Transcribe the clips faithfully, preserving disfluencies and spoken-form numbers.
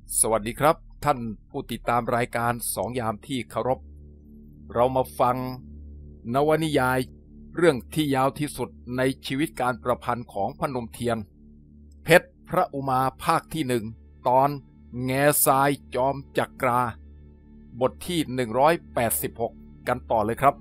สวัสดีครับท่านผู้ติดตามรายการสองยามที่เคารพเรามาฟังนวนิยายเรื่องที่ยาวที่สุดในชีวิตการประพันธ์ของพนมเทียนเพชรพระอุมาภาคที่หนึ่งตอนแง่ทรายจอมจักราบทที่หนึ่งร้อยแปดสิบหกกันต่อเลยครับ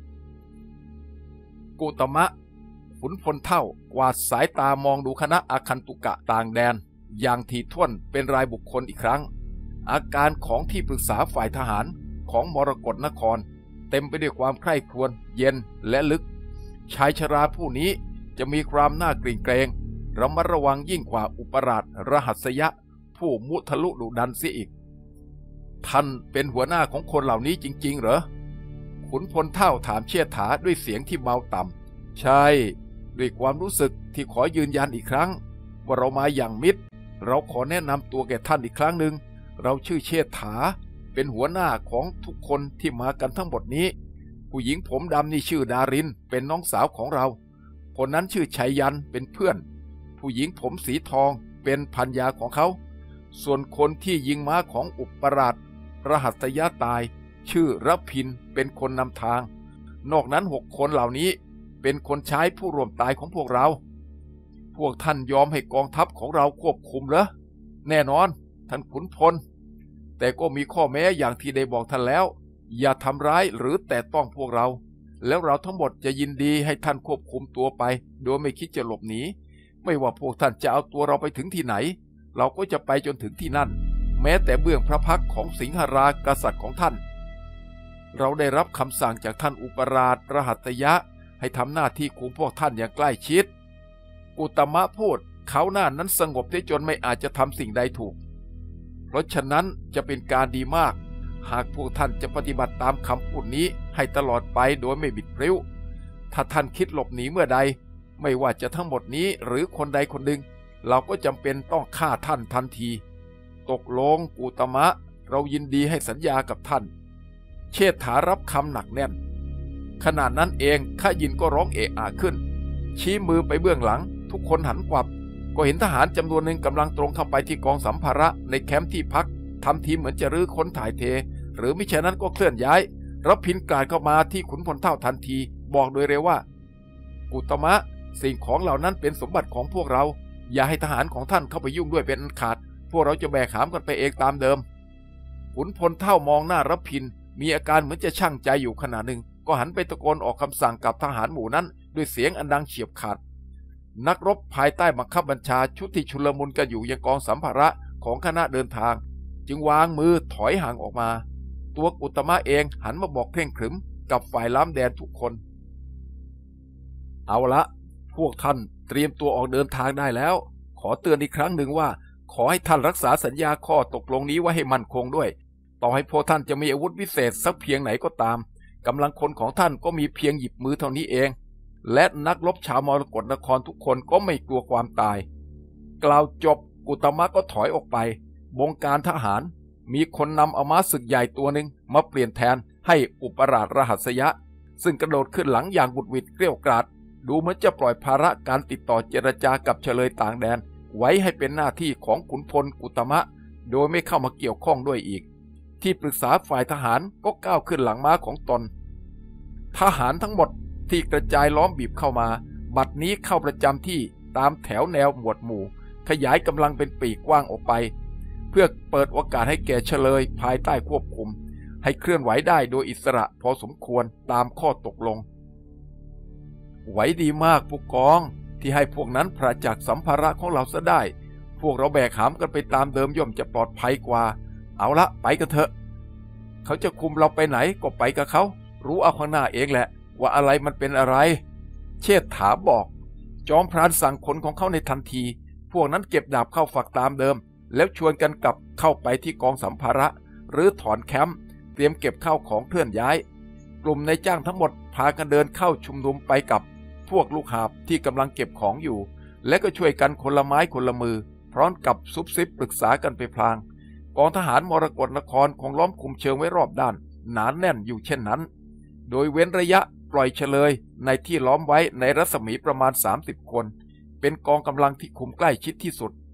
กุตมะขุนพลเท่ากวาดสายตามองดูคณะอาคันตุกะต่างแดนอย่างถี่ถ้วนเป็นรายบุคคลอีกครั้งอาการของที่ปรึกษาฝ่ายทหารของมรกตนครเต็มไปด้วยความใคร่ครวญเย็นและลึกชายชราผู้นี้จะมีความน่าเกรงเกรงระมัดระวังยิ่งกว่าอุปราชรหัสยะผู้มุทะลุดุดันเสียอีกท่านเป็นหัวหน้าของคนเหล่านี้จริงๆเหรอขุนพลเท่าถามเชี่ยถาด้วยเสียงที่เบาต่ำใช่ด้วยความรู้สึกที่ขอยืนยันอีกครั้งว่าเรามาอย่างมิตรเราขอแนะนำตัวแก่ท่านอีกครั้งหนึ่งเราชื่อเชษฐาเป็นหัวหน้าของทุกคนที่มากันทั้งหมดนี้ผู้หญิงผมดำนี่ชื่อดารินเป็นน้องสาวของเราคนนั้นชื่อชัยยันเป็นเพื่อนผู้หญิงผมสีทองเป็นภรรยาของเขาส่วนคนที่ยิงม้าของอุปราชรหัสยะตายชื่อรพินเป็นคนนำทางนอกนั้นหกคนเหล่านี้เป็นคนใช้ผู้ร่วมตายของพวกเราพวกท่านยอมให้กองทัพของเราควบคุมเหรอแน่นอนท่านขุนพลแต่ก็มีข้อแม้อย่างที่ได้บอกท่านแล้วอย่าทำร้ายหรือแตะต้องพวกเราแล้วเราทั้งหมดจะยินดีให้ท่านควบคุมตัวไปโดยไม่คิดจะหลบหนีไม่ว่าพวกท่านจะเอาตัวเราไปถึงที่ไหนเราก็จะไปจนถึงที่นั่นแม้แต่เบื้องพระพักตร์ของสิงหรากษัตริย์ของท่านเราได้รับคำสั่งจากท่านอุปราชรหัสยะให้ทำหน้าที่คุมพวกท่านอย่างใกล้ชิดกุตมะพูดเขาหน้านั้นสงบได้จนไม่อาจจะทำสิ่งใดถูกเพราะฉะนั้นจะเป็นการดีมากหากพวกท่านจะปฏิบัติตามคำพูดนี้ให้ตลอดไปโดยไม่บิดพลิ้วถ้าท่านคิดหลบหนีเมื่อใดไม่ว่าจะทั้งหมดนี้หรือคนใดคนหนึ่งเราก็จำเป็นต้องฆ่าท่านทันทีตกลงกุตมะเรายินดีให้สัญญากับท่านเชษฐารับคำหนักแน่นขณะนั้นเองข้ายินก็ร้องเอะอะขึ้นชี้มือไปเบื้องหลังทุกคนหันกลับก็เห็นทหารจำนวนหนึ่งกำลังตรงเข้าไปที่กองสัมภาระในแคมป์ที่พักทำทีเหมือนจะรื้อค้นถ่ายเทหรือมิฉะนั้นก็เคลื่อนย้ายรับพินกราดเข้ามาที่ขุนพลเท่าทันทีบอกโดยเร็วว่ากุตมะสิ่งของเหล่านั้นเป็นสมบัติของพวกเราอย่าให้ทหารของท่านเข้าไปยุ่งด้วยเป็นอันขาดพวกเราจะแบกหามกันไปเองตามเดิมขุนพลเท่ามองหน้ารับพินมีอาการเหมือนจะชั่งใจอยู่ขณะหนึ่งก็หันไปตะโกนออกคำสั่งกับทหารหมู่นั้นด้วยเสียงอันดังเฉียบขาดนักรบภายใต้บังคับบัญชาชุดที่ชุลมุนกันอยู่ยังกองสัมภาระของคณะเดินทางจึงวางมือถอยห่างออกมาตัวกุตมะเองหันมาบอกเคร่งขรึมกับฝ่ายล้ำแดนทุกคนเอาละพวกท่านเตรียมตัวออกเดินทางได้แล้วขอเตือนอีกครั้งหนึ่งว่าขอให้ท่านรักษาสัญญาข้อตกลงนี้ไว้ให้มั่นคงด้วยต่อให้พวกท่านจะมีอาวุธวิเศษสักเพียงไหนก็ตามกำลังคนของท่านก็มีเพียงหยิบมือเท่านี้เองและนักรบชาวมรกตนครทุกคนก็ไม่กลัวความตายกล่าวจบกุตมะก็ถอยออกไปบงการทหารมีคนนำเอาม้าศึกใหญ่ตัวหนึ่งมาเปลี่ยนแทนให้อุปราชรหัสยะซึ่งกระโดดขึ้นหลังอย่างบุดหวิดเกรี้ยวกราดดูเหมือนจะปล่อยภาระการติดต่อเจรจากับเฉลยต่างแดนไว้ให้เป็นหน้าที่ของขุนพลกุตมะโดยไม่เข้ามาเกี่ยวข้องด้วยอีกที่ปรึกษาฝ่ายทหารก็ก้าวขึ้นหลังม้าของตนทหารทั้งหมดที่กระจายล้อมบีบเข้ามาบัดนี้เข้าประจำที่ตามแถวแนวหมวดหมู่ขยายกำลังเป็นปีกกว้างออกไปเพื่อเปิดโอกาสให้แก่เฉลยภายใต้ควบคุมให้เคลื่อนไหวได้โดยอิสระพอสมควรตามข้อตกลงไหวดีมากผู้กองที่ให้พวกนั้นพระจากสัมภาระของเราซะได้พวกเราแบกหามกันไปตามเดิมย่อมจะปลอดภัยกว่าเอาละไปกันเถอะเขาจะคุมเราไปไหนก็ไปกับเขารู้เอาข้างหน้าเองแหละว่าอะไรมันเป็นอะไรเชษฐาบอกจอมพรานสั่งคนของเขาในทันทีพวกนั้นเก็บดาบเข้าฝักตามเดิมแล้วชวนกันกลับเข้าไปที่กองสัมภาระหรือถอนแคมป์เตรียมเก็บข้าวของเคลื่อนย้ายกลุ่มนายจ้างทั้งหมดพากันเดินเข้าชุมนุมไปกับพวกลูกหาบที่กำลังเก็บของอยู่และก็ช่วยกันคนละไม้คนละมือพร้อมกับซุบซิบปรึกษากันไปพลางกองทหารมรกตนครคงล้อมคุมเชิงไว้รอบด้านหนาแน่นอยู่เช่นนั้นโดยเว้นระยะปล่อยเฉลยในที่ล้อมไว้ในรัศมีประมาณสามสิบคนเป็นกองกำลังที่คุมใกล้ชิดที่สุด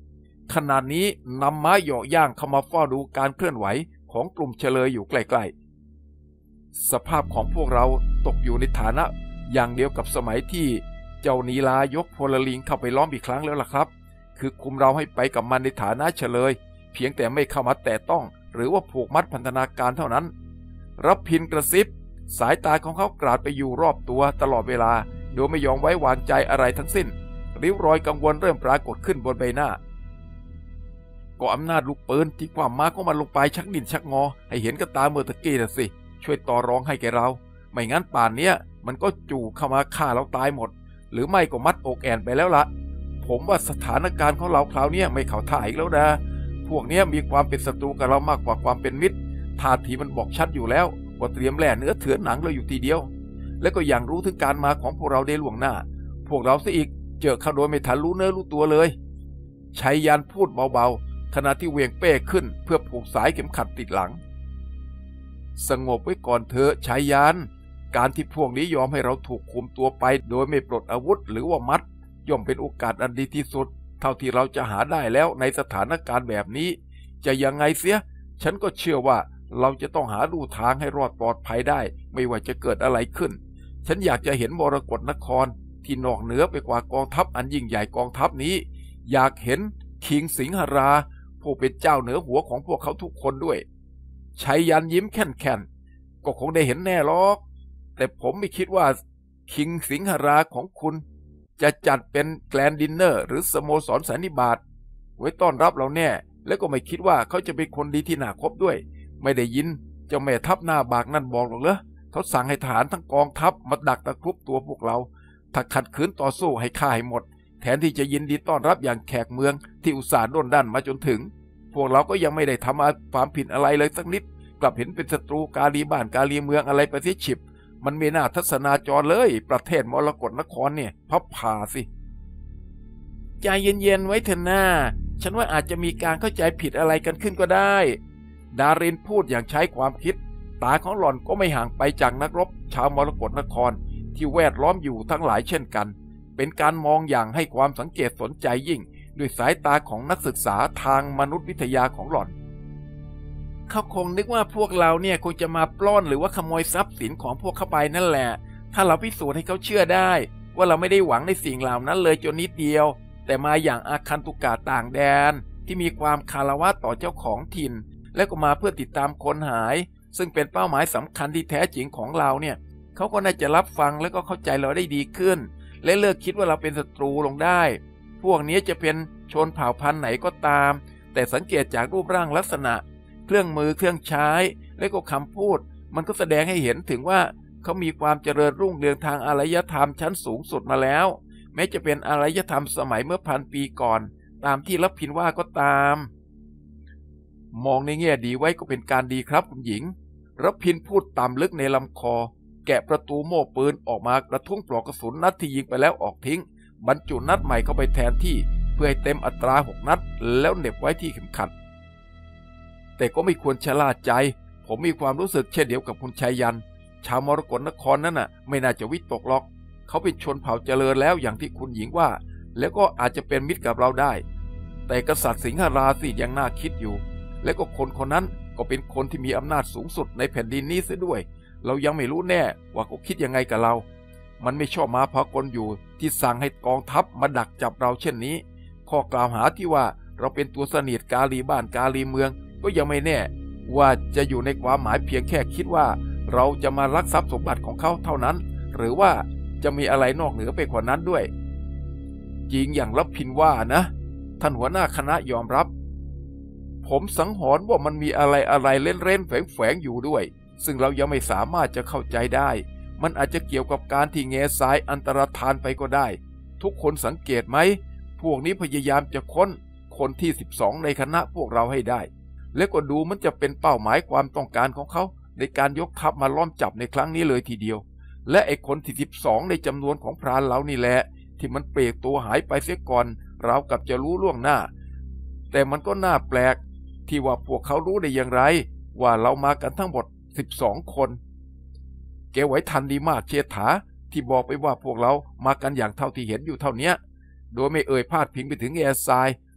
ขณะนี้นำม้าเหยาะย่างเข้ามาเฝ้าดูการเคลื่อนไหวของกลุ่มเฉลยอยู่ใกล้ๆสภาพของพวกเราตกอยู่ในฐานะอย่างเดียวกับสมัยที่เจ้านีลายกพลลิงเข้าไปล้อมอีกครั้งแล้วล่ะครับคือคุมเราให้ไปกับมันในฐานะเฉลยเพียงแต่ไม่เข้ามาแตะต้องหรือว่าผูกมัดพันธนาการเท่านั้นรับพินกระซิบสายตาของเขากราดไปอยู่รอบตัวตลอดเวลาโดยไม่ยอมไว้วางใจอะไรทั้งสิ้นริ้วรอยกังวลเริ่มปรากฏขึ้นบนใบหน้าก็อำนาจลูกปืนที่ความม้าของมันลงไปชักดินชักงอให้เห็นกับตาเมื่อตะกี้น่ะสิช่วยต่อรองให้แกเราไม่งั้นป่านเนี้ยมันก็จู่เข้ามาฆ่าเราตายหมดหรือไม่ก็มัดอกแอนไปแล้วละผมว่าสถานการณ์ของเราคราวนี้ไม่เข้าท่าอีกแล้วนะพวกนี้มีความเป็นศัตรูกับเรามากกว่าความเป็นมิตรท่าทีมันบอกชัดอยู่แล้วว่าเตรียมแล่เนื้อเถื่อนหนังเราอยู่ทีเดียวและก็อย่างรู้ถึงการมาของพวกเราได้ล่วงหน้าพวกเราซะอีกเจอเข้าโดยไม่ทันรู้เนื้อรู้ตัวเลยชัยยันพูดเบาๆขณะที่เวียงเป้ขึ้นเพื่อผูกสายเข็มขัดติดหลังสงบไว้ก่อนเถอะชัยยันการที่พวกนี้ยอมให้เราถูกคุมตัวไปโดยไม่ปลดอาวุธหรือว่ามัดย่อมเป็นโอกาสอันดีที่สุดเท่าที่เราจะหาได้แล้วในสถานการณ์แบบนี้จะยังไงเสียฉันก็เชื่อว่าเราจะต้องหาลู่ทางให้รอดปลอดภัยได้ไม่ว่าจะเกิดอะไรขึ้นฉันอยากจะเห็นมรกตนครที่นอกเหนือไปกว่ากองทัพอันยิ่งใหญ่กองทัพนี้อยากเห็นคิงสิงหราผู้เป็นเจ้าเหนือหัวของพวกเขาทุกคนด้วยชัยยันยิ้มแค่นๆก็คงได้เห็นแน่หรอกแต่ผมไม่คิดว่าคิงสิงหราของคุณจะจัดเป็นแกลนดินเนอร์หรือสโมสรสันนิบาตไว้ต้อนรับเราแน่และก็ไม่คิดว่าเขาจะเป็นคนดีที่น่าคบด้วยไม่ได้ยินเจ้าแม่ทัพหน้าบากนั่นบอกหรอกเหรอเขาสั่งให้ทหารทั้งกองทัพมาดักตะครุบตัวพวกเราถ้าขัดขืนต่อสู้ให้ฆ่าให้หมดแทนที่จะยินดีต้อนรับอย่างแขกเมืองที่อุตส่าห์ด้นดันมาจนถึงพวกเราก็ยังไม่ได้ทำความผิดอะไรเลยสักนิดกลับเห็นเป็นศัตรูกาลีบ้านกาลีเมืองอะไรไปเสียฉิบมันไม่น่าทัศนาจรเลยประเทศมรกตนครเนี่ยพับผ่าสิใจเย็นๆไว้เถอะหน้าฉันว่าอาจจะมีการเข้าใจผิดอะไรกันขึ้นก็ได้ดารินพูดอย่างใช้ความคิดตาของหล่อนก็ไม่ห่างไปจากนักรบชาวมรกตนครที่แวดล้อมอยู่ทั้งหลายเช่นกันเป็นการมองอย่างให้ความสังเกตสนใจยิ่งด้วยสายตาของนักศึกษาทางมนุษยวิทยาของหล่อนเขาคงนึกว่าพวกเราเนี่ยคงจะมาปล้นหรือว่าขโมยทรัพย์สินของพวกเขาไปนั่นแหละถ้าเราพิสูจน์ให้เขาเชื่อได้ว่าเราไม่ได้หวังในสิ่งเหล่านั้นเลยจนนิดเดียวแต่มาอย่างอาคันตุกะต่างแดนที่มีความคารวะต่อเจ้าของถิ่นและก็มาเพื่อติดตามคนหายซึ่งเป็นเป้าหมายสำคัญที่แท้จริงของเราเนี่ยเขาก็น่าจะรับฟังแล้วก็เข้าใจเราได้ดีขึ้นและเลิกคิดว่าเราเป็นศัตรูลงได้พวกนี้จะเป็นชนเผ่าพันธุ์ไหนก็ตามแต่สังเกตจากรูปร่างลักษณะเครื่องมือเครื่องใช้และก็คำพูดมันก็แสดงให้เห็นถึงว่าเขามีความเจริญรุ่งเรืองทางอารยธรรมชั้นสูงสุดมาแล้วแม้จะเป็นอารยธรรมสมัยเมื่อพันปีก่อนตามที่รับพินว่าก็ตามมองในแง่ดีไว้ก็เป็นการดีครับคุณหญิงรับพินพูดต่ำลึกในลำคอแกะประตูโม่ปืนออกมากระทุ้งปลอกกระสุนนัดที่ยิงไปแล้วออกทิ้งบรรจุนัดใหม่เข้าไปแทนที่เพื่อให้เต็มอัตราหกนัดแล้วเหน็บไว้ที่เข็มขัดแต่ก็ไม่ควรชะล่าใจผมมีความรู้สึกเช่นเดียวกับคุณชัยยันชาวมรกตนครนั่นน่ะไม่น่าจะวิตกหรอกเขาเป็นชนเผ่าเจริญแล้วอย่างที่คุณหญิงว่าแล้วก็อาจจะเป็นมิตรกับเราได้แต่กษัตริย์สิงหราสิยังน่าคิดอยู่และก็คนคนนั้นก็เป็นคนที่มีอำนาจสูงสุดในแผ่นดินนี้เสียด้วยเรายังไม่รู้แน่ว่าเขาคิดยังไงกับเรามันไม่ชอบมาพากลอยู่ที่สั่งให้กองทัพมาดักจับเราเช่นนี้ข้อกล่าวหาที่ว่าเราเป็นตัวสนิทกาลีบ้านกาลีเมืองก็ยังไม่แน่ว่าจะอยู่ในความหมายเพียงแค่คิดว่าเราจะมาลักทรัพย์สมบัติของเขาเท่านั้นหรือว่าจะมีอะไรนอกเหนือไปกว่านั้นด้วยจริงอย่างรับพินว่านะท่านหัวหน้าคณะยอมรับผมสังหรณ์ว่ามันมีอะไรอะไรเล่นเล่นแฝงแฝงอยู่ด้วยซึ่งเรายังไม่สามารถจะเข้าใจได้มันอาจจะเกี่ยวกับการที่แง่ทรายอันตรธานไปก็ได้ทุกคนสังเกตไหมพวกนี้พยายามจะค้นคนที่สิบสองในคณะพวกเราให้ได้และก็ดูมันจะเป็นเป้าหมายความต้องการของเขาในการยกทัพมาล้อมจับในครั้งนี้เลยทีเดียวและไอ้คนที่สิบสองในจำนวนของพรานเรานี่แหละที่มันเปรกตัวหายไปเสียก่อนเรากับจะรู้ล่วงหน้าแต่มันก็น่าแปลกที่ว่าพวกเขารู้ได้อย่างไรว่าเรามากันทั้งหมดสิบสองคนแกไหวทันดีมากเชษฐาที่บอกไปว่าพวกเรามากันอย่างเท่าที่เห็นอยู่เท่านี้โดยไม่เอ่ยพาดพิงไปถึงแง่ทราย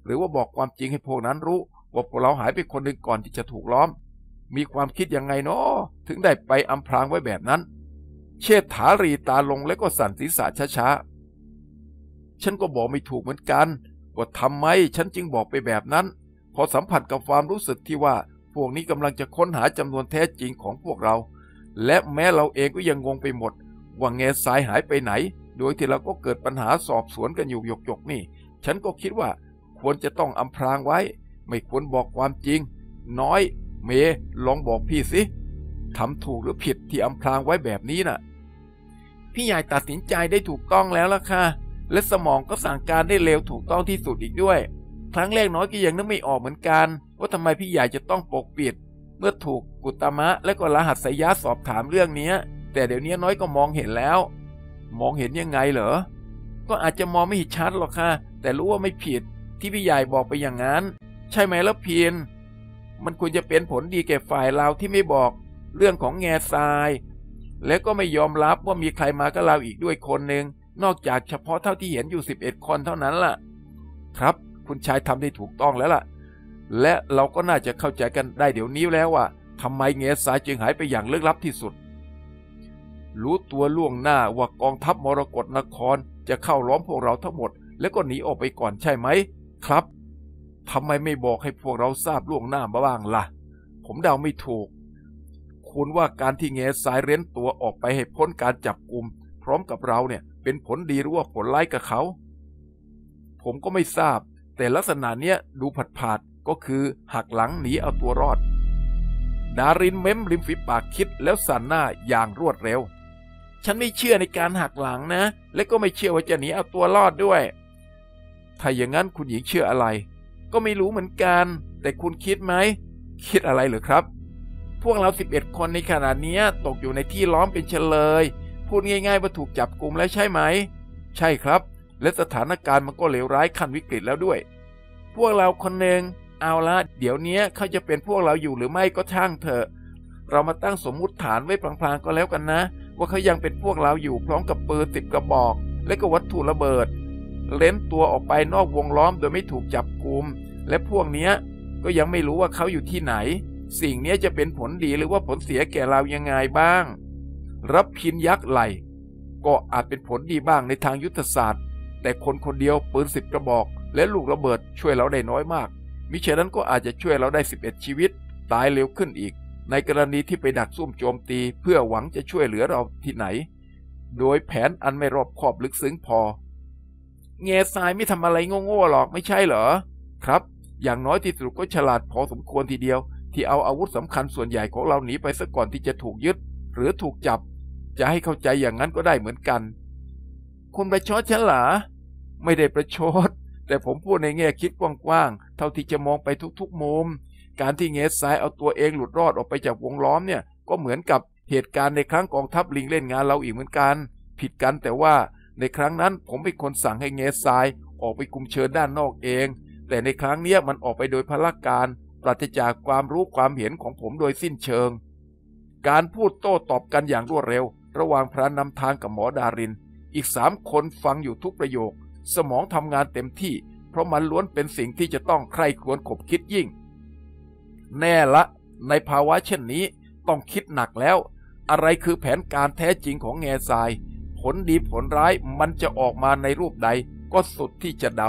หรือว่าบอกความจริงให้พวกนั้นรู้ว่าพวกเราหายไปคนหนึ่งก่อนที่จะถูกล้อมมีความคิดยังไงเนาะถึงได้ไปอำพรางไว้แบบนั้นเชษฐารีตาลงแล้วก็สั่นศีรษะช้าๆฉันก็บอกไม่ถูกเหมือนกันว่าทำไมฉันจึงบอกไปแบบนั้นพอสัมผัสกับความรู้สึกที่ว่าพวกนี้กำลังจะค้นหาจำนวนแท้จริงของพวกเราและแม้เราเองก็ยังงงไปหมดว่าแง่ทรายหายไปไหนโดยที่เราก็เกิดปัญหาสอบสวนกันอยู่หยกๆนี่ฉันก็คิดว่าควรจะต้องอำพรางไว้ไม่ควรบอกความจริงน้อยเมย์ลองบอกพี่สิทำถูกหรือผิดที่อำพรางไว้แบบนี้น่ะพี่ใหญ่ตัดสินใจได้ถูกต้องแล้วล่ะค่ะและสมองก็สั่งการได้เร็วถูกต้องที่สุดอีกด้วยครั้งแรกน้อยก็ยังนึกไม่ออกเหมือนกันว่าทำไมพี่ใหญ่จะต้องปกปิดเมื่อถูกกุตมะและก็รหัสยะสอบถามเรื่องนี้แต่เดี๋ยวนี้น้อยก็มองเห็นแล้วมองเห็นยังไงเหรอก็อาจจะมองไม่เห็นชัดหรอกค่ะแต่รู้ว่าไม่ผิดที่พี่ใหญ่บอกไปอย่างนั้นใช่ไหมล่ะเพียรมันควรจะเป็นผลดีแก่ฝ่ายเราที่ไม่บอกเรื่องของแง่ทรายและก็ไม่ยอมรับว่ามีใครมากับเราอีกด้วยคนหนึ่งนอกจากเฉพาะเท่าที่เห็นอยู่สิบเอ็ดคนเท่านั้นล่ะครับคุณชายทำได้ถูกต้องแล้วล่ะและเราก็น่าจะเข้าใจกันได้เดี๋ยวนี้แล้วว่าทำไมแง่ทรายจึงหายไปอย่างลึกลับที่สุดรู้ตัวล่วงหน้าว่ากองทัพมรกตนครจะเข้าล้อมพวกเราทั้งหมดแล้วก็หนีออกไปก่อนใช่ไหมครับทำไมไม่บอกให้พวกเราทราบล่วงหน้ามาบ้างล่ะผมเดาไม่ถูกคุณว่าการที่แง่ทรายเร้นตัวออกไปให้พ้นการจับกุมพร้อมกับเราเนี่ยเป็นผลดีหรือว่าผลร้ายกับเขาผมก็ไม่ทราบแต่ลักษณะเนี้ยดูผาดๆก็คือหักหลังหนีเอาตัวรอดดารินเม้มริมฝีปากคิดแล้วสั่นหน้าอย่างรวดเร็วฉันไม่เชื่อในการหักหลังนะและก็ไม่เชื่อว่าจะหนีเอาตัวรอดด้วยถ้าอย่างนั้นคุณหญิงเชื่ออะไรก็ไม่รู้เหมือนกันแต่คุณคิดไหมคิดอะไรเหรอครับพวกเราสิบเอ็ดคนในขณะนี้ตกอยู่ในที่ล้อมเป็นเฉลยพูดง่ายๆว่าถูกจับกุมแล้วใช่ไหมใช่ครับและสถานการณ์มันก็เลวร้ายขั้นวิกฤตแล้วด้วยพวกเราคนหนึ่งเอาละเดี๋ยวนี้เขาจะเป็นพวกเราอยู่หรือไม่ก็ช่างเถอะเรามาตั้งสมมุติฐานไว้พลางๆก็แล้วกันนะว่าเขายังเป็นพวกเราอยู่พร้อมกับปืนสิบกระบอกและก็วัตถุระเบิดเล้นตัวออกไปนอกวงล้อมโดยไม่ถูกจับกุมและพวกนี้ก็ยังไม่รู้ว่าเขาอยู่ที่ไหนสิ่งนี้จะเป็นผลดีหรือว่าผลเสียแก่เรายังไงบ้างรับพินยักษ์ไหลก็อาจเป็นผลดีบ้างในทางยุทธศาสตร์แต่คนคนเดียวปืนสิบกระบอกและลูกระเบิดช่วยเราได้น้อยมากมิฉะนั้นก็อาจจะช่วยเราได้สิบเอ็ดชีวิตตายเร็วขึ้นอีกในกรณีที่ไปดักซุ่มโจมตีเพื่อหวังจะช่วยเหลือเราที่ไหนโดยแผนอันไม่รอบคอบลึกซึ้งพอแง่ทรายไม่ทำอะไรโง่ๆหรอกไม่ใช่เหรอครับอย่างน้อยที่สุดก็ฉลาดพอสมควรทีเดียวที่เอาอาวุธสำคัญส่วนใหญ่ของเราหนีไปซะก่อนที่จะถูกยึดหรือถูกจับจะให้เข้าใจอย่างนั้นก็ได้เหมือนกันคุณประชดฉันเหรอไม่ได้ประชดแต่ผมพูดในแง่คิดกว้างๆเท่าที่จะมองไปทุกๆมุมการที่แง่ทรายเอาตัวเองหลุดรอดออกไปจากวงล้อมเนี่ยก็เหมือนกับเหตุการณ์ในครั้งกองทัพลิงเล่นงานเราอีกเหมือนกันผิดกันแต่ว่าในครั้งนั้นผมเป็นคนสั่งให้แง่ทรายออกไปคุมเชิญด้านนอกเองแต่ในครั้งนี้มันออกไปโดยพละการปราศจากความรู้ความเห็นของผมโดยสิ้นเชิงการพูดโต้ตอบกันอย่างรวดเร็วระหว่างพระนำทางกับหมอดารินอีกสามคนฟังอยู่ทุกประโยคสมองทำงานเต็มที่เพราะมันล้วนเป็นสิ่งที่จะต้องใคร่ครวญขบคิดยิ่งแน่ละในภาวะเช่นนี้ต้องคิดหนักแล้วอะไรคือแผนการแท้จริงของแง่ทรายผลดีผลร้ายมันจะออกมาในรูปใดก็สุดที่จะเดา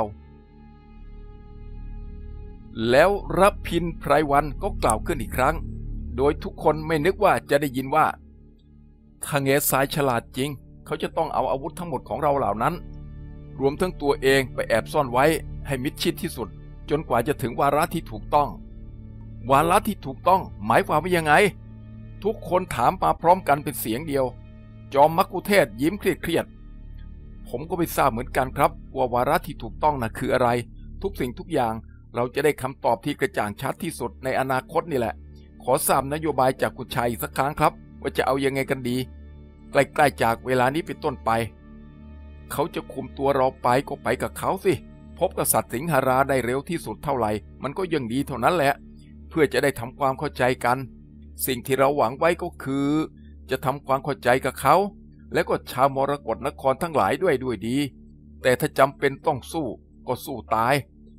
แล้วรับพินไพรวันก็กล่าวขึ้นอีกครั้งโดยทุกคนไม่นึกว่าจะได้ยินว่าถ้าแง่ทรายฉลาดจริงเขาจะต้องเอาอาวุธทั้งหมดของเราเหล่านั้นรวมทั้งตัวเองไปแอบซ่อนไว้ให้มิดชิดที่สุดจนกว่าจะถึงวาระที่ถูกต้องวาระที่ถูกต้องหมายความว่ายังไงทุกคนถามมาพร้อมกันเป็นเสียงเดียวจอมมักคุเทศยิ้มเครียดๆผมก็ไม่ทราบเหมือนกันครับว่าวาระที่ถูกต้องน่ะคืออะไรทุกสิ่งทุกอย่างเราจะได้คำตอบที่กระจ่างชัดที่สุดในอนาคตนี่แหละขอทราบนโยบายจากคุณชัยสักครั้งครับว่าจะเอายังไงกันดีใกล้ๆจากเวลานี้เป็นต้นไปเขาจะคุมตัวเราไปก็ไปกับเขาสิพบกษัตริย์สิงหราได้เร็วที่สุดเท่าไหร่มันก็ยังดีเท่านั้นแหละเพื่อจะได้ทำความเข้าใจกันสิ่งที่เราหวังไว้ก็คือจะทำความเข้าใจกับเขาและก็ชาวมรกตนครทั้งหลายด้วยด้วยดีแต่ถ้าจำเป็นต้องสู้ก็สู้ตาย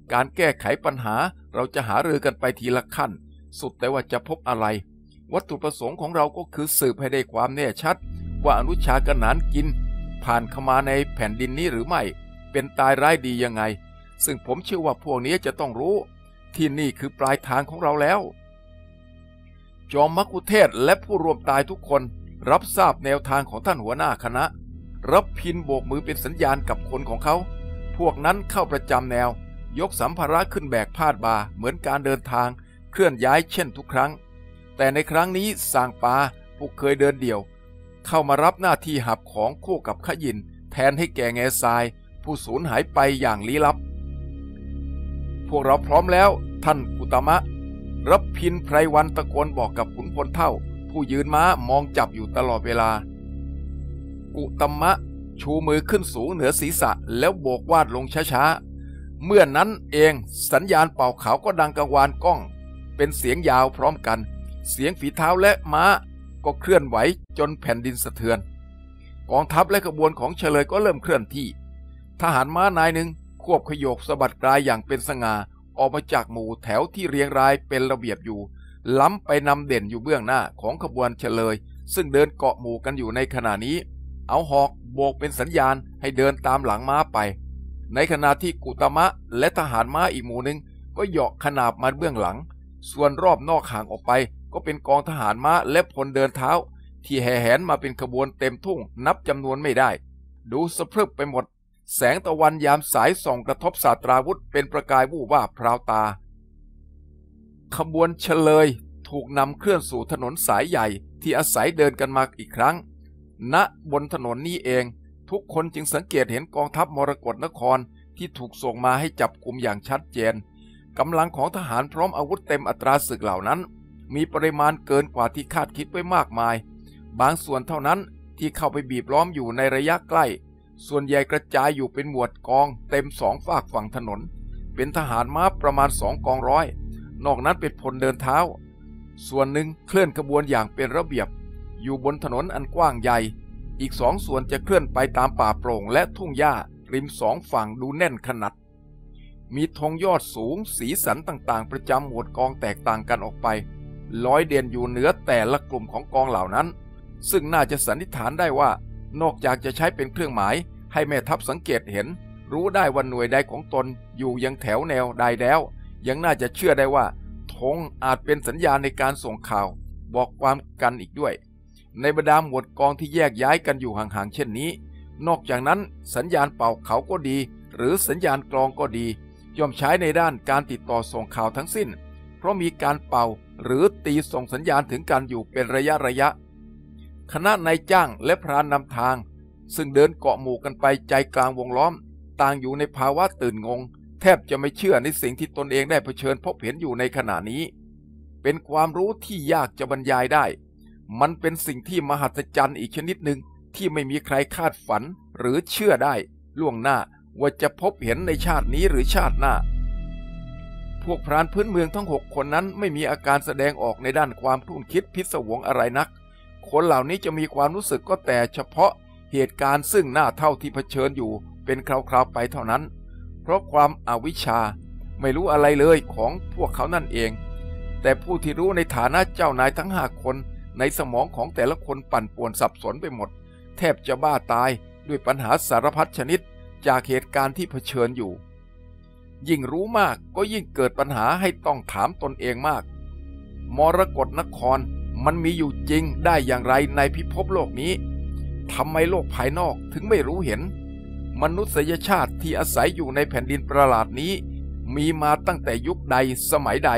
การแก้ไขปัญหาเราจะหารือกันไปทีละขั้นสุดแต่ว่าจะพบอะไรวัตถุประสงค์ของเราก็คือสืบให้ได้ความแน่ชัดว่าอนุชากนานกินผ่านเข้ามาในแผ่นดินนี้หรือไม่เป็นตายร้ายดียังไงซึ่งผมเชื่อว่าพวกนี้จะต้องรู้ที่นี่คือปลายทางของเราแล้วจอมมัคคุเทศก์และผู้ร่วมตายทุกคนรับทราบแนวทางของท่านหัวหน้าคณะรับพินโบกมือเป็นสัญญาณกับคนของเขาพวกนั้นเข้าประจำแนวยกสัมภาระขึ้นแบกพาดบ่าเหมือนการเดินทางเคลื่อนย้ายเช่นทุกครั้งแต่ในครั้งนี้สางปาผู้เคยเดินเดี่ยวเข้ามารับหน้าที่หับของคู่กับขยินแทนให้แก่แง่ทรายผู้สูญหายไปอย่างลี้ลับพวกเราพร้อมแล้วท่านกุตมะรับพินไพรวันตะโกนบอกกับขุนพลเฒ่าผู้ยืนม้ามองจับอยู่ตลอดเวลากุตมะชูมือขึ้นสูงเหนือศีรษะแล้วโบกวาดลงช้าๆเมื่อนั้นเองสัญญาณเป่าขาวก็ดังกังวานก้องเป็นเสียงยาวพร้อมกันเสียงฝีเท้าและม้าก็เคลื่อนไหวจนแผ่นดินสะเทือนกองทัพและขบวนของเฉลยก็เริ่มเคลื่อนที่ทหารม้านายหนึ่งควบขยกสะบัดกลายอย่างเป็นสง่าออกมาจากหมู่แถวที่เรียงรายเป็นระเบียบอยู่ล้ำไปนำเด่นอยู่เบื้องหน้าของขบวนเฉลยซึ่งเดินเกาะหมู่กันอยู่ในขณะนี้เอาหอกโบกเป็นสัญญาณให้เดินตามหลังม้าไปในขณะที่กุตมะและทหารม้าอีกหมู่หนึ่งก็เหาะขนาบมาเบื้องหลังส่วนรอบนอกห่างออกไปก็เป็นกองทหารม้าและพลเดินเท้าที่แห่แหนมาเป็นขบวนเต็มทุ่งนับจำนวนไม่ได้ดูสะพรึบไปหมดแสงตะวันยามสายส่องกระทบศาสตราวุธเป็นประกายวูบวาบพราวตาขบวนเฉลยถูกนำเคลื่อนสู่ถนนสายใหญ่ที่อาศัยเดินกันมาอีกครั้งณบนถนนนี้เองทุกคนจึงสังเกตเห็นกองทัพมรกตนครที่ถูกส่งมาให้จับกุมอย่างชัดเจนกำลังของทหารพร้อมอาวุธเต็มอัตราศึกเหล่านั้นมีปริมาณเกินกว่าที่คาดคิดไว้มากมายบางส่วนเท่านั้นที่เข้าไปบีบล้อมอยู่ในระยะใกล้ส่วนใหญ่กระจายอยู่เป็นหมวดกองเต็มสองฝากฝั่งถนนเป็นทหารม้าประมาณสองกองร้อยนอกนั้นเป็นพลเดินเท้าส่วนหนึ่งเคลื่อนขบวนอย่างเป็นระเบียบอยู่บนถนนอันกว้างใหญ่อีกสองส่วนจะเคลื่อนไปตามป่าโปร่งและทุ่งหญ้าริมสองฝั่งดูแน่นขนาดมีธงยอดสูงสีสันต่างๆประจำหมวดกองแตกต่างกันออกไปลอยเด่นอยู่เหนือแต่ละกลุ่มของกองเหล่านั้นซึ่งน่าจะสันนิษฐานได้ว่านอกจากจะใช้เป็นเครื่องหมายให้แม่ทัพสังเกตเห็นรู้ได้ว่าหน่วยใดของตนอยู่ยังแถวแนวใดแล้วยังน่าจะเชื่อได้ว่าธงอาจเป็นสัญญาณในการส่งข่าวบอกความกันอีกด้วยในบรรดาหมวดกองที่แยกย้ายกันอยู่ห่างๆเช่นนี้นอกจากนั้นสัญญาณเป่าเขาก็ดีหรือสัญญาณกลองก็ดีย่อมใช้ในด้านการติดต่อส่งข่าวทั้งสิ้นเพราะมีการเป่าหรือตีส่งสัญญาณถึงกันอยู่เป็นระยะระยะคณะนายจ้างและพรานนำทางซึ่งเดินเกาะหมู่กันไปใจกลางวงล้อมต่างอยู่ในภาวะตื่นงงแทบจะไม่เชื่อในสิ่งที่ตนเองได้เผชิญพบเห็นอยู่ในขณะนี้เป็นความรู้ที่ยากจะบรรยายได้มันเป็นสิ่งที่มหัศจรรย์อีกชนิดหนึ่งที่ไม่มีใครคาดฝันหรือเชื่อได้ล่วงหน้าว่าจะพบเห็นในชาตินี้หรือชาติหน้าพวกพรานพื้นเมืองทั้งหกคนนั้นไม่มีอาการแสดงออกในด้านความคลุ่นคิดพิศวงอะไรนักคนเหล่านี้จะมีความรู้สึกก็แต่เฉพาะเหตุการณ์ซึ่งหน้าเท่าที่เผชิญอยู่เป็นคราวๆไปเท่านั้นเพราะความอวิชชาไม่รู้อะไรเลยของพวกเขานั่นเองแต่ผู้ที่รู้ในฐานะเจ้านายทั้งห้าคนในสมองของแต่ละคนปั่นป่วนสับสนไปหมดแทบจะบ้าตายด้วยปัญหาสารพัดชนิดจากเหตุการณ์ที่เผชิญอยู่ยิ่งรู้มากก็ยิ่งเกิดปัญหาให้ต้องถามตนเองมากมรกตนครมันมีอยู่จริงได้อย่างไรในพิภพโลกนี้ทำไมโลกภายนอกถึงไม่รู้เห็นมนุษยชาติที่อาศัยอยู่ในแผ่นดินประหลาดนี้มีมาตั้งแต่ยุคใดสมัยใด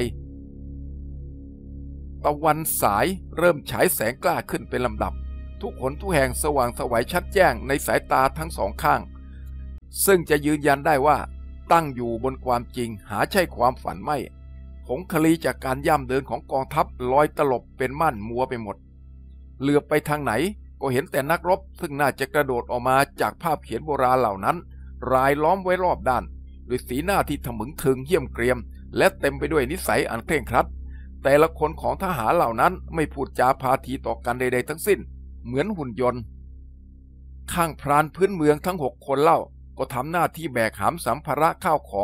ตะวันสายเริ่มฉายแสงกล้าขึ้นเป็นลำดับทุกหนทุกแห่งสว่างไสวชัดแจ้งในสายตาทั้งสองข้างซึ่งจะยืนยันได้ว่าตั้งอยู่บนความจริงหาใช่ความฝันไม่ผงคลีจากการย่ำเดินของกองทัพลอยตลบเป็นม่านมัวไปหมดเหลือบไปทางไหนก็เห็นแต่นักรบซึ่งน่าจะกระโดดออกมาจากภาพเขียนโบราณเหล่านั้นรายล้อมไว้รอบด้านด้วยสีหน้าที่ทะมึงถึงเหี้ยมเกรียมและเต็มไปด้วยนิสัยอันเคร่งครัดแต่ละคนของทหารเหล่านั้นไม่พูดจาพาทีต่อกันใดๆทั้งสิ้นเหมือนหุ่นยนต์ข้างพรานพื้นเมืองทั้งหกคนเล่าก็ทำหน้าที่แบกหามสัมภาระข้าวของ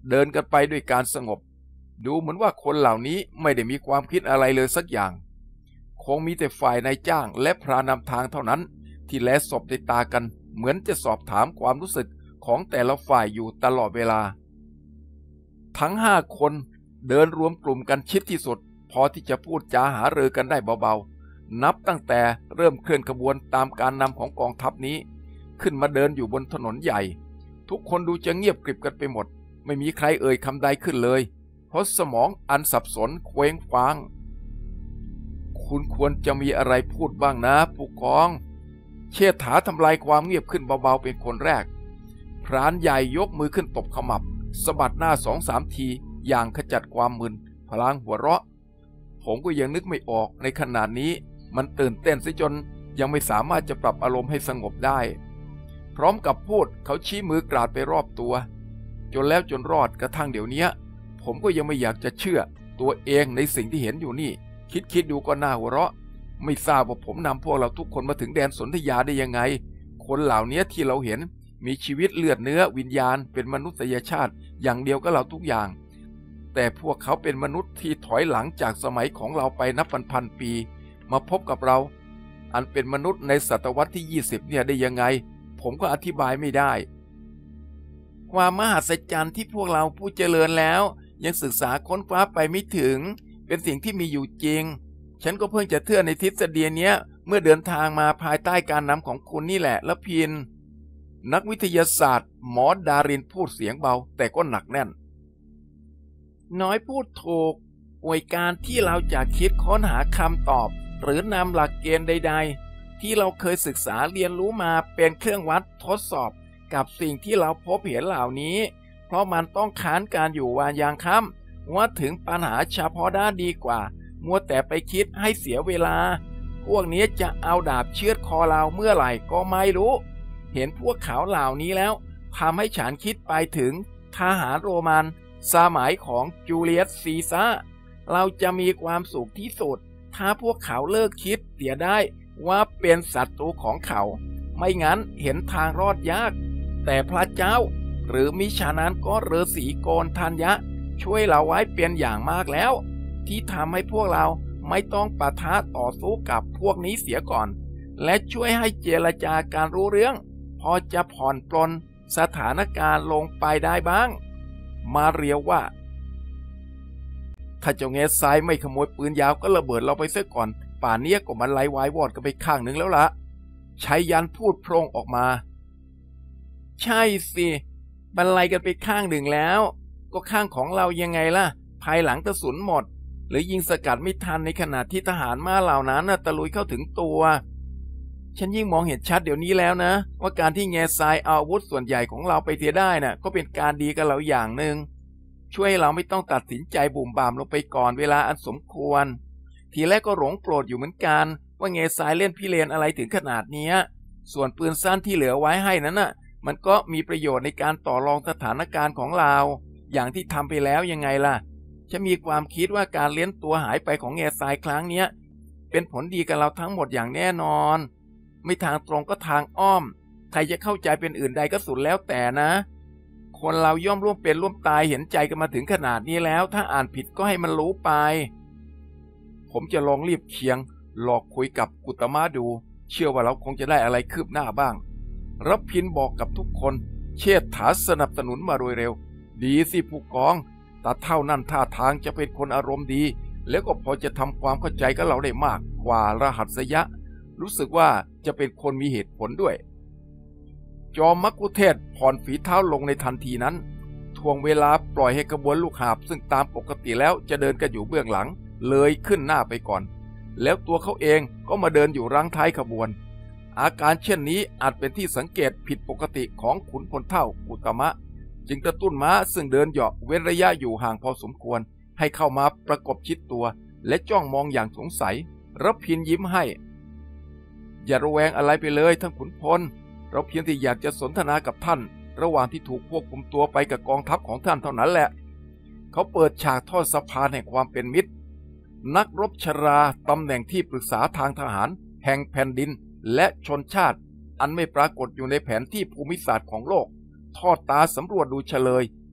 เดินกันไปด้วยการสงบดูเหมือนว่าคนเหล่านี้ไม่ได้มีความคิดอะไรเลยสักอย่างคงมีแต่ฝ่ายนายจ้างและพรานำทางเท่านั้นที่แลสบในตากันเหมือนจะสอบถามความรู้สึกของแต่ละฝ่ายอยู่ตลอดเวลาทั้งห้าคนเดินรวมกลุ่มกันชิดที่สุดพอที่จะพูดจาหารือกันได้เบาๆนับตั้งแต่เริ่มเคลื่อนขบวนตามการนำของกองทัพนี้ขึ้นมาเดินอยู่บนถนนใหญ่ทุกคนดูจะเงียบกริบกันไปหมดไม่มีใครเอ่ยคำใดขึ้นเลยเพราะสมองอันสับสนเคว้งคว้างคุณควรจะมีอะไรพูดบ้างนะผู้กองเชษฐาทำลายความเงียบขึ้นเบาๆเป็นคนแรกพรานใหญ่ยกมือขึ้นตบขมับสะบัดหน้าสองสามทีอย่างขจัดความมึนพลางหัวเราะผมก็ยังนึกไม่ออกในขณะนี้มันตื่นเต้นซะจนยังไม่สามารถจะปรับอารมณ์ให้สงบได้พร้อมกับพูดเขาชี้มือกราดไปรอบตัวจนแล้วจนรอดกระทั่งเดี๋ยวนี้ผมก็ยังไม่อยากจะเชื่อตัวเองในสิ่งที่เห็นอยู่นี่คิดคิดดูก็น่าหัวเราะไม่ทราบว่าผมนำพวกเราทุกคนมาถึงแดนสนธยาได้ยังไงคนเหล่านี้ที่เราเห็นมีชีวิตเลือดเนื้อวิญญาณเป็นมนุษยชาติอย่างเดียวกับเราทุกอย่างแต่พวกเขาเป็นมนุษย์ที่ถอยหลังจากสมัยของเราไปนับพันๆปีมาพบกับเราอันเป็นมนุษย์ในศตวรรษที่ยี่สิบเนี่ยได้ยังไงผมก็อธิบายไม่ได้ความมหัศจรรย์ที่พวกเราผู้เจริญแล้วยังศึกษาค้นคว้าไปไม่ถึงเป็นสิ่งที่มีอยู่จริงฉันก็เพิ่งจะเชื่อในทฤษฎีเนี้ยเมื่อเดินทางมาภายใต้การนำของคุณนี่แหละละพินนักวิทยาศาสตร์หมอดารินพูดเสียงเบาแต่ก็หนักแน่นน้อยพูดถูกป่วยการที่เราจะคิดค้นหาคำตอบหรือนำหลักเกณฑ์ใดๆที่เราเคยศึกษาเรียนรู้มาเป็นเครื่องวัดทดสอบกับสิ่งที่เราพบเห็นเหล่านี้เพราะมันต้องค้านการอยู่วานยางค่ำว่าถึงปัญหาเฉพาะด้านดีกว่ามัวแต่ไปคิดให้เสียเวลาพวกนี้จะเอาดาบเชือดคอเราเมื่อไหร่ก็ไม่รู้เห็นพวกเขาเหล่านี้แล้วทำให้ฉันคิดไปถึงทหารโรมันสมัยของจูเลียสซีซ่าเราจะมีความสุขที่สุดถ้าพวกเขาเลิกคิดเสียได้ว่าเป็นศัตรูของเขาไม่งั้นเห็นทางรอดยากแต่พระเจ้าหรือมิฉะนั้นก็ฤาษีโกนทัญญะช่วยเราไว้เป็นอย่างมากแล้วที่ทำให้พวกเราไม่ต้องปะทะต่อสู้กับพวกนี้เสียก่อนและช่วยให้เจรจาการรู้เรื่องพอจะผ่อนปลนสถานการณ์ลงไปได้บ้างมาเรียวว่าถ้าเจ้าแง่ทรายไม่ขโมยปืนยาวก็ระเบิดเราไปเสียก่อนป่านนี้ก็มันไล่วายวอดกันไปข้างหนึ่งแล้วละชัยยันพูดโพร่งออกมาใช่สิบรรลัยกันไปข้างหนึ่งแล้วก็ข้างของเรายังไงล่ะภายหลังกระสุนหมดหรือยิงสกัดไม่ทันในขณะที่ทหารม้าเหล่านั้นตะลุยเข้าถึงตัวฉันยิ่งมองเห็นชัดเดี๋ยวนี้แล้วนะว่าการที่แง่ทรายเอาอาวุธส่วนใหญ่ของเราไปเสียได้น่ะก็เป็นการดีกับเราอย่างหนึ่งช่วยให้เราไม่ต้องตัดสินใจบุ่มบ่ามลงไปก่อนเวลาอันสมควรทีแรกก็หลงโกรธอยู่เหมือนกันว่าแง่ทรายเล่นพิเรนอะไรถึงขนาดนี้ส่วนปืนสั้นที่เหลือไว้ให้นั้นน่ะมันก็มีประโยชน์ในการต่อรองสถานการณ์ของเราอย่างที่ทำไปแล้วยังไงล่ะฉันมีความคิดว่าการเลี้ยงตัวหายไปของแง่ทรายครั้งนี้เป็นผลดีกับเราทั้งหมดอย่างแน่นอนไม่ทางตรงก็ทางอ้อมใครจะเข้าใจเป็นอื่นใดก็สุดแล้วแต่นะคนเราย่อมร่วมเป็นร่วมตายเห็นใจกันมาถึงขนาดนี้แล้วถ้าอ่านผิดก็ให้มันรู้ไปผมจะลองรีบเคียงหลอกคุยกับกุตมะดูเชื่อว่าเราคงจะได้อะไรคืบหน้าบ้างรับพินบอกกับทุกคนเชษฐาสนับสนุนมาโดยเร็วดีสิผู้กองตาเท่านั่นท่าทางจะเป็นคนอารมณ์ดีแล้วก็พอจะทำความเข้าใจกับเราได้มากกว่ารหัสยะรู้สึกว่าจะเป็นคนมีเหตุผลด้วยจอมมักคุเทศผ่อนฝีเท้าลงในทันทีนั้นทวงเวลาปล่อยให้กระบวนลูกหาบซึ่งตามปกติแล้วจะเดินกันอยู่เบื้องหลังเลยขึ้นหน้าไปก่อนแล้วตัวเขาเองก็มาเดินอยู่รังท้ายขบวนอาการเช่นนี้อาจเป็นที่สังเกตผิดปกติของขุนพลเท่าอุตมะจึงกระตุ้นม้าซึ่งเดินเหาะเว้นระยะอยู่ห่างพอสมควรให้เข้ามาประกบชิดตัวและจ้องมองอย่างสงสัยรับพินยิ้มให้อย่าระแวงอะไรไปเลยท่านขุนพลเราเพียงที่อยากจะสนทนากับท่านระหว่างที่ถูกควบคุมตัวไปกับกองทัพของท่านเท่านั้นแหละเขาเปิดฉากทอดสะพานแห่งความเป็นมิตรนักรบชราตำแหน่งที่ปรึกษาทางทหารแห่งแผ่นดินและชนชาติอันไม่ปรากฏอยู่ในแผนที่ภูมิศาสตร์ของโลกทอดตาสำรวจดูเฉลย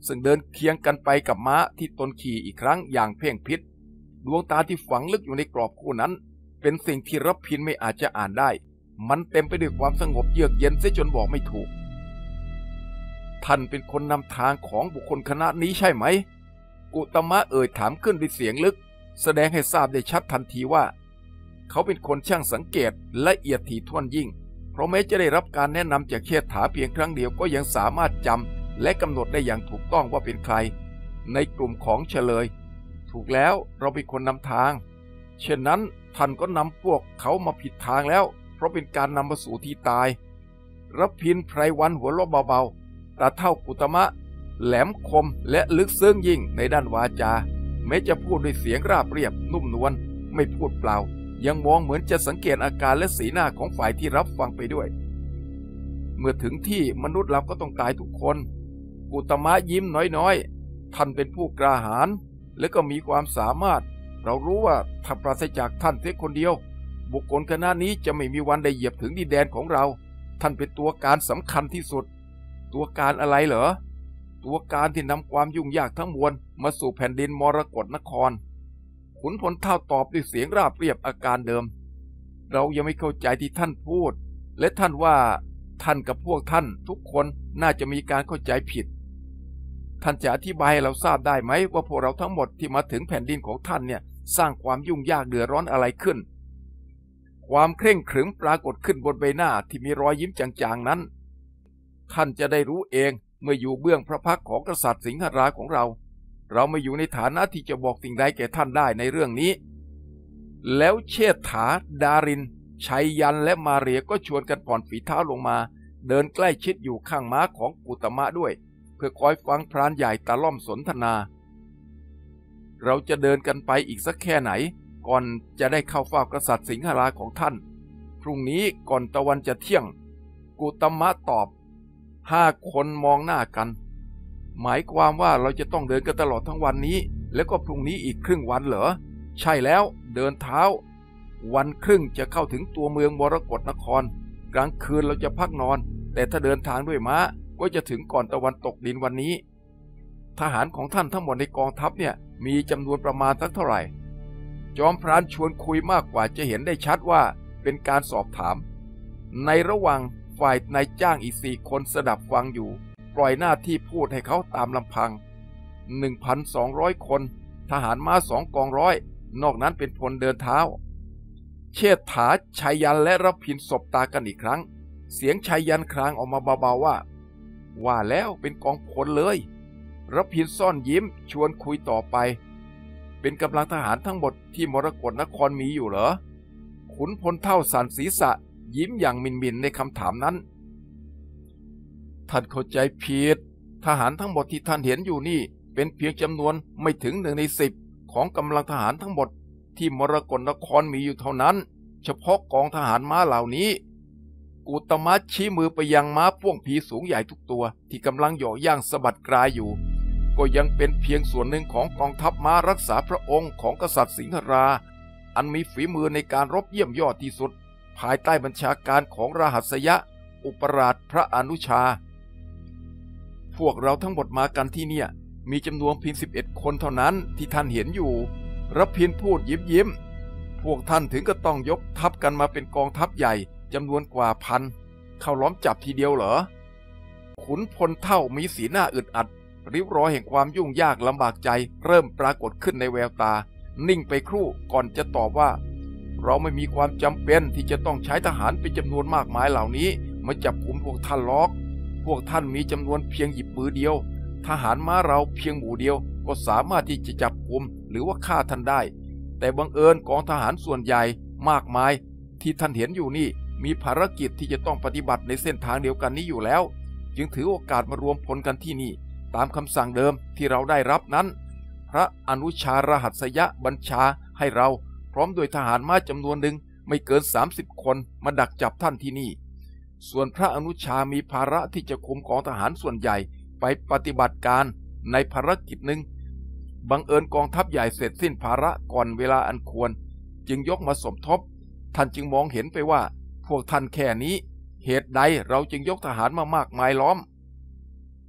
ซึ่งเดินเคียงกันไปกับม้าที่ตนขี่อีกครั้งอย่างเพ่งพิษดวงตาที่ฝังลึกอยู่ในกรอบคู่นั้นเป็นสิ่งที่รพินไม่อาจจะอ่านได้มันเต็มไปด้วยความสงบเยือกเย็นเสียจนบอกไม่ถูกท่านเป็นคนนำทางของบุคคลคณะนี้ใช่ไหมกุตมะเอ่ยถามขึ้นด้วยเสียงลึกแสดงให้ทราบได้ชัดทันทีว่าเขาเป็นคนช่างสังเกตละเอียดถี่ถ้วนยิ่งเพราะแม้จะได้รับการแนะนำจากเชษฐาเพียงครั้งเดียวก็ยังสามารถจำและกำหนดได้อย่างถูกต้องว่าเป็นใครในกลุ่มของเฉลยถูกแล้วเราเป็นคนนำทางเช่นนั้นท่านก็นำพวกเขามาผิดทางแล้วเพราะเป็นการนำมาสู่ที่ตายรพินไพรวันหัวเราะเบาๆตาเท่ากุตมะแหลมคมและลึกซึ้งยิ่งในด้านวาจาแม้จะพูดด้วยเสียงราบเรียบนุ่มนวลไม่พูดเปล่ายังมองเหมือนจะสังเกตอาการและสีหน้าของฝ่ายที่รับฟังไปด้วยเมื่อถึงที่มนุษย์เราก็ต้องตายทุกคนกุตมะยิ้มน้อยๆท่านเป็นผู้กล้าหาญและก็มีความสามารถเรารู้ว่าถ้าปราศจากท่านเพียงคนเดียวบุคคลคณะนี้จะไม่มีวันได้เหยียบถึงดินแดนของเราท่านเป็นตัวการสำคัญที่สุดตัวการอะไรเหรอตัวการที่นำความยุ่งยากทั้งมวลมาสู่แผ่นดินมรกตนครขุนพลเท่าตอบด้วยเสียงราบเรียบอาการเดิมเรายังไม่เข้าใจที่ท่านพูดและท่านว่าท่านกับพวกท่านทุกคนน่าจะมีการเข้าใจผิดท่านจะอธิบายให้เราทราบได้ไหมว่าพวกเราทั้งหมดที่มาถึงแผ่นดินของท่านเนี่ยสร้างความยุ่งยากเดือดร้อนอะไรขึ้นความเคร่งขรึมปรากฏขึ้นบนใบหน้าที่มีรอยยิ้มจางๆนั้นท่านจะได้รู้เองเมื่ออยู่เบื้องพระพักตร์ของกษัตริย์สิงหราของเราเราไม่อยู่ในฐานะที่จะบอกสิ่งใดแก่ท่านได้ในเรื่องนี้แล้วเชษฐาดารินชัยยันและมาเรียก็ชวนกันผ่อนฝีเท้าลงมาเดินใกล้ชิดอยู่ข้างม้าของกุตมะด้วยเพื่อคอยฟังพรานใหญ่ตะล่อมสนทนาเราจะเดินกันไปอีกสักแค่ไหนก่อนจะได้เข้าเฝ้ากษัตริย์สิงหราของท่านพรุ่งนี้ก่อนตะวันจะเที่ยงกุตมะตอบห้าคนมองหน้ากันหมายความว่าเราจะต้องเดินกันตลอดทั้งวันนี้แล้วก็พรุ่งนี้อีกครึ่งวันเหรอใช่แล้วเดินเท้าวันครึ่งจะเข้าถึงตัวเมืองมรกตนครกลางคืนเราจะพักนอนแต่ถ้าเดินทางด้วยม้าก็จะถึงก่อนตะวันตกดินวันนี้ทหารของท่านทั้งหมดในกองทัพเนี่ยมีจำนวนประมาณสักเท่าไหร่จอมพรานชวนคุยมากกว่าจะเห็นได้ชัดว่าเป็นการสอบถามในระหว่างฝ่ายนายจ้างอีกสี่คนสดับฟังอยู่ปล่อยหน้าที่พูดให้เขาตามลำพัง หนึ่งพันสองร้อย คนทหารม้าสองกองร้อยนอกนั้นเป็นพลเดินเท้าเชษฐาชัยยันและรพินสบตากันอีกครั้งเสียงชัยยันครางออกมาเบาๆว่าว่าแล้วเป็นกองพลเลยรพินซ่อนยิ้มชวนคุยต่อไปเป็นกำลังทหารทั้งหมดที่มรกตนครมีอยู่เหรอขุนพลเท่าสั่นศีรษะยิ้มอย่างมินมินในคำถามนั้นท่านเข้าใจผิดทหารทั้งหมดที่ท่านเห็นอยู่นี่เป็นเพียงจำนวนไม่ถึงหนึ่งในสิบของกำลังทหารทั้งหมดที่มรกตนครมีอยู่เท่านั้นเฉพาะกองทหารม้าเหล่านี้กุตมะชี้มือไปยังม้าพ่วงผีสูงใหญ่ทุกตัวที่กำลังเหยาะย่างสะบัดกรายอยู่ก็ยังเป็นเพียงส่วนหนึ่งของกองทัพม้ารักษาพระองค์ของกษัตริย์สิงหราอันมีฝีมือในการรบเยี่ยมยอดที่สุดภายใต้บัญชาการของราหัสยะอุปราชพระอนุชาพวกเราทั้งหมดมากันที่เนี่ยมีจำนวนเพียงสิบเอ็ดคนเท่านั้นที่ท่านเห็นอยู่รพินพูดยิ้มยิ้มพวกท่านถึงก็ต้องยกทัพกันมาเป็นกองทัพใหญ่จำนวนกว่าพันเข้าล้อมจับทีเดียวเหรอขุนพลเท่ามีสีหน้าอึดอัดริ้วรอยแห่งความยุ่งยากลำบากใจเริ่มปรากฏขึ้นในแววตานิ่งไปครู่ก่อนจะตอบว่าเราไม่มีความจำเป็นที่จะต้องใช้ทหารเป็นจำนวนมากมายเหล่านี้มาจับกุมพวกท่านล็อกพวกท่านมีจำนวนเพียงหยิบมือเดียวทหารม้าเราเพียงหมู่เดียวก็สามารถที่จะจับกุมหรือว่าฆ่าท่านได้แต่บังเอิญกองทหารส่วนใหญ่มากมายที่ท่านเห็นอยู่นี่มีภารกิจที่จะต้องปฏิบัติในเส้นทางเดียวกันนี้อยู่แล้วจึงถือโอกาสมารวมพลกันที่นี่ตามคำสั่งเดิมที่เราได้รับนั้นพระอนุชารหัสยะบัญชาให้เราพร้อมด้วยทหารม้าจำนวนหนึ่งไม่เกินสามสิบคนมาดักจับท่านที่นี่ส่วนพระอนุชามีภาระที่จะคุมกองทหารส่วนใหญ่ไปปฏิบัติการในภารกิจหนึ่งบังเอิญกองทัพใหญ่เสร็จสิ้นภาระก่อนเวลาอันควรจึงยกมาสมทบท่านจึงมองเห็นไปว่าพวกท่านแค่นี้เหตุใดเราจึงยกทหารมามากมายล้อม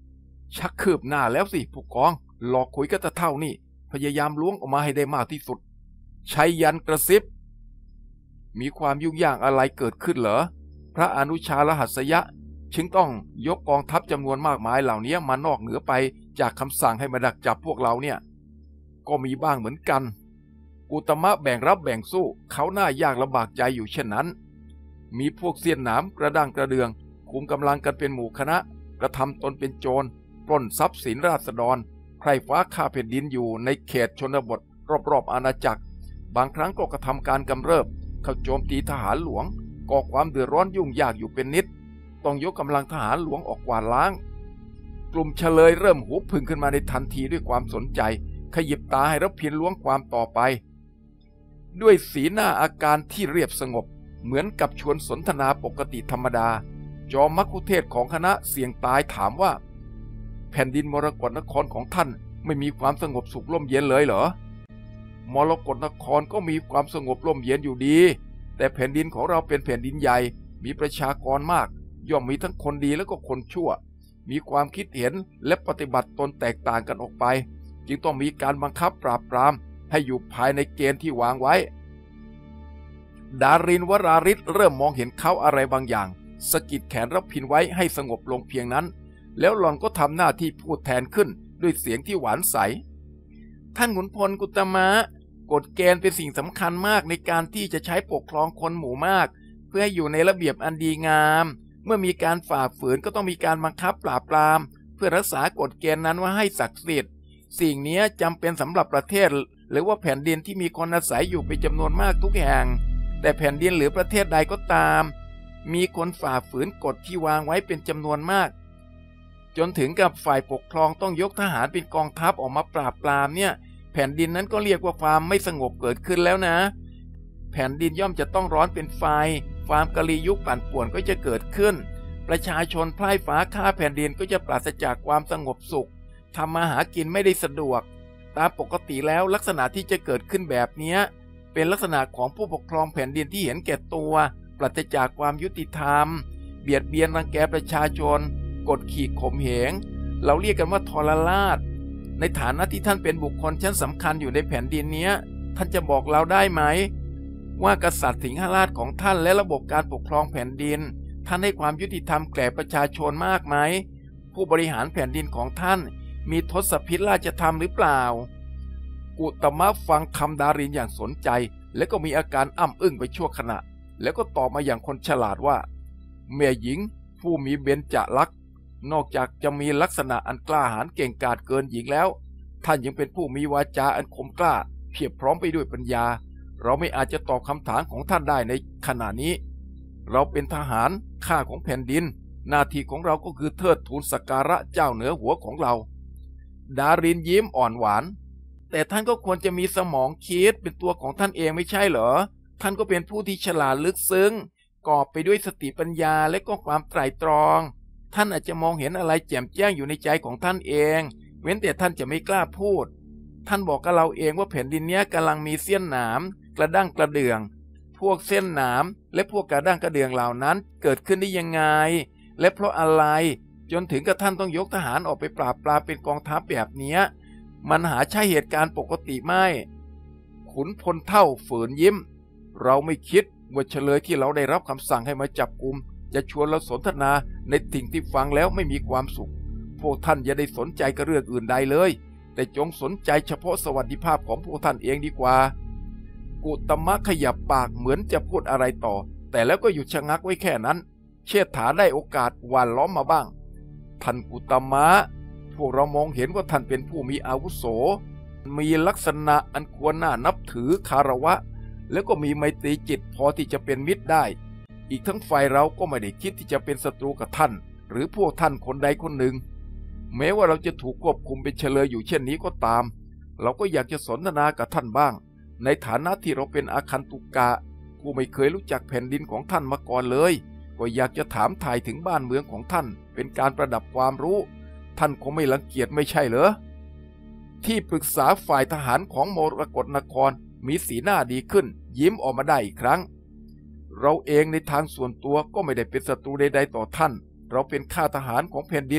ชักคืบหน้าแล้วสิผู้กองหลอกคุยกับตาเท่านี่พยายามล้วงออกมาให้ได้มากที่สุดชัยยันกระซิบมีความยุ่งยากอะไรเกิดขึ้นเหรอพระอนุชารหัสยะจึงต้องยกกองทัพจำนวนมากมายเหล่านี้มานอกเหนือไปจากคำสั่งให้มาดักจับพวกเราเนี่ยก็มีบ้างเหมือนกันอุตมะแบ่งรับแบ่งสู้เขาหน้ายากลำบากใจอยู่เช่นนั้นมีพวกเสี้ยนหนามกระด้างกระเดืองคุมกำลังกันเป็นหมู่คณะกระทำตนเป็นโจรปล้นทรัพย์สินราษฎรใคร่ฟ้าข้าแผ่นดินอยู่ในเขตชนบทรอบๆอาณาจักรบางครั้งก็กระทำการกำเริบเข้าโจมตีทหารหลวงก่อความเดือดร้อนยุ่งยากอยู่เป็นนิดต้องยกกำลังทหารหลวงออกกวาดล้างกลุ่มเฉลยเริ่มหูผึ่งขึ้นมาในทันทีด้วยความสนใจขยิบตาให้รับพินล้วงความต่อไปด้วยสีหน้าอาการที่เรียบสงบเหมือนกับชวนสนทนาปกติธรรมดาจอมมัคคุเทศก์ของคณะเสี่ยงตายถามว่าแผ่นดินมรกตนครของท่านไม่มีความสงบสุขร่มเย็นเลยเหรอมรกตนครก็มีความสงบร่มเย็นอยู่ดีแต่แผ่นดินของเราเป็นแผ่นดินใหญ่มีประชากรมากย่อมมีทั้งคนดีและก็คนชั่วมีความคิดเห็นและปฏิบัติตนแตกต่างกันออกไปจึงต้องมีการบังคับปราบปรามให้อยู่ภายในเกณฑ์ที่วางไว้ดารินวราริศเริ่มมองเห็นเขาอะไรบางอย่างสะกิดแขนรับพินไว้ให้สงบลงเพียงนั้นแล้วหล่อนก็ทำหน้าที่พูดแทนขึ้นด้วยเสียงที่หวานใสท่านขุนพลกุตมะกฎเกณฑ์เป็นสิ่งสำคัญมากในการที่จะใช้ปกครองคนหมู่มากเพื่อให้อยู่ในระเบียบอันดีงามเมื่อมีการฝ่าฝืนก็ต้องมีการบังคับปราบปรามเพื่อรักษากฎเกณฑ์นั้นว่าให้ศักดิ์สิทธิ์สิ่งนี้จำเป็นสำหรับประเทศหรือว่าแผ่นดินที่มีคนอาศัยอยู่เป็นจำนวนมากทุกแห่งแต่แผ่นดินหรือประเทศใดก็ตามมีคนฝ่าฝืนกฎที่วางไว้เป็นจำนวนมากจนถึงกับฝ่ายปกครองต้องยกทหารเป็นกองทัพออกมาปราบปรามเนี่ยแผ่นดินนั้นก็เรียกว่าความไม่สงบเกิดขึ้นแล้วนะแผ่นดินย่อมจะต้องร้อนเป็นไฟความกะลียุคปั่นป่วนก็จะเกิดขึ้นประชาชนพล่ายฟ้าฆ่าแผ่นดินก็จะปราศจากความสงบสุขทำมาหากินไม่ได้สะดวกตามปกติแล้วลักษณะที่จะเกิดขึ้นแบบนี้เป็นลักษณะของผู้ปกครองแผ่นดินที่เห็นแก่ตัวปราศจากความยุติธรรมเบียดเบียนรังแกประชาชนกดขี่ข่มเหงเราเรียกกันว่าทรราชในฐานะที่ท่านเป็นบุคคลชั้นสำคัญอยู่ในแผ่นดินนี้ท่านจะบอกเราได้ไหมว่ากษัตริย์สิงหราชของท่านและระบบการปกครองแผ่นดินท่านให้ความยุติธรรมแก่ประชาชนมากไหมผู้บริหารแผ่นดินของท่านมีทศพิธราชธรรมหรือเปล่ากุตมะฟังคำดารินอย่างสนใจและก็มีอาการอ้ำอึ้งไปชั่วขณะแล้วก็ตอบมาอย่างคนฉลาดว่าแม่หญิงผู้มีเบญจลักษณ์นอกจากจะมีลักษณะอันกล้าหาญเก่งกาจเกินหญิงแล้วท่านยังเป็นผู้มีวาจาอันคมกล้าเพียบพร้อมไปด้วยปัญญาเราไม่อาจจะตอบคำถามของท่านได้ในขณะนี้เราเป็นทหารข้าของแผ่นดินหน้าที่ของเราก็คือเทิดทูนสักการะเจ้าเหนือหัวของเราดารินยิ้มอ่อนหวานแต่ท่านก็ควรจะมีสมองคิดเป็นตัวของท่านเองไม่ใช่เหรอท่านก็เป็นผู้ที่ฉลาดลึกซึ้งกอบไปด้วยสติปัญญาและก็ความไตร่ตรองท่านอาจจะมองเห็นอะไรแจ่มแจ้งอยู่ในใจของท่านเองเว้นแต่ท่านจะไม่กล้าพูดท่านบอกกับเราเองว่าแผ่นดินนี้กำลังมีเสี้ยนหนามกระด้างกระเดื่องพวกเส้นหนามและพวกกระด้างกระเดื่องเหล่านั้นเกิดขึ้นได้ยังไงและเพราะอะไรจนถึงกับท่านต้องยกทหารออกไปปราบปรามเป็นกองทัพแบบนี้มันหาใช่เหตุการณ์ปกติไม่ขุนพลเท่าฝืนยิ้มเราไม่คิดว่าเฉลยที่เราได้รับคำสั่งให้มาจับกุมจะชวนเราสนทนาในสิ่งที่ฟังแล้วไม่มีความสุขพวกท่านอย่าได้สนใจกับเรื่องอื่นใดเลยแต่จงสนใจเฉพาะสวัสดิภาพของพวกท่านเองดีกว่ากุตมะขยับปากเหมือนจะพูดอะไรต่อแต่แล้วก็หยุดชะงักไว้แค่นั้นเชษฐาได้โอกาสหว่านล้อมมาบ้างท่านกุตมะพวกเรามองเห็นว่าท่านเป็นผู้มีอาวุโสมีลักษณะอันควรน่านับถือคารวะแล้วก็มีไมตรีจิตพอที่จะเป็นมิตรได้อีกทั้งฝ่ายเราก็ไม่ได้คิดที่จะเป็นศัตรูกับท่านหรือพวกท่านคนใดคนหนึ่งแม้ว่าเราจะถูกควบคุมเป็นเฉลยอยู่เช่นนี้ก็ตามเราก็อยากจะสนทนากับท่านบ้างในฐานะที่เราเป็นอาคันตุกะผู้ไม่เคยรู้จักแผ่นดินของท่านมาก่อนเลยก็อยากจะถามถ่ายถึงบ้านเมืองของท่านเป็นการประดับความรู้ท่านคงไม่รังเกียจไม่ใช่เหรอที่ปรึกษาฝ่ายทหารของมรกตนครมีสีหน้าดีขึ้นยิ้มออกมาได้อีกครั้งเราเองในทางส่วนตัวก็ไม่ได้เป็นศัตรูใดๆต่อท่านเราเป็นข้าทหารของแผ่นดิน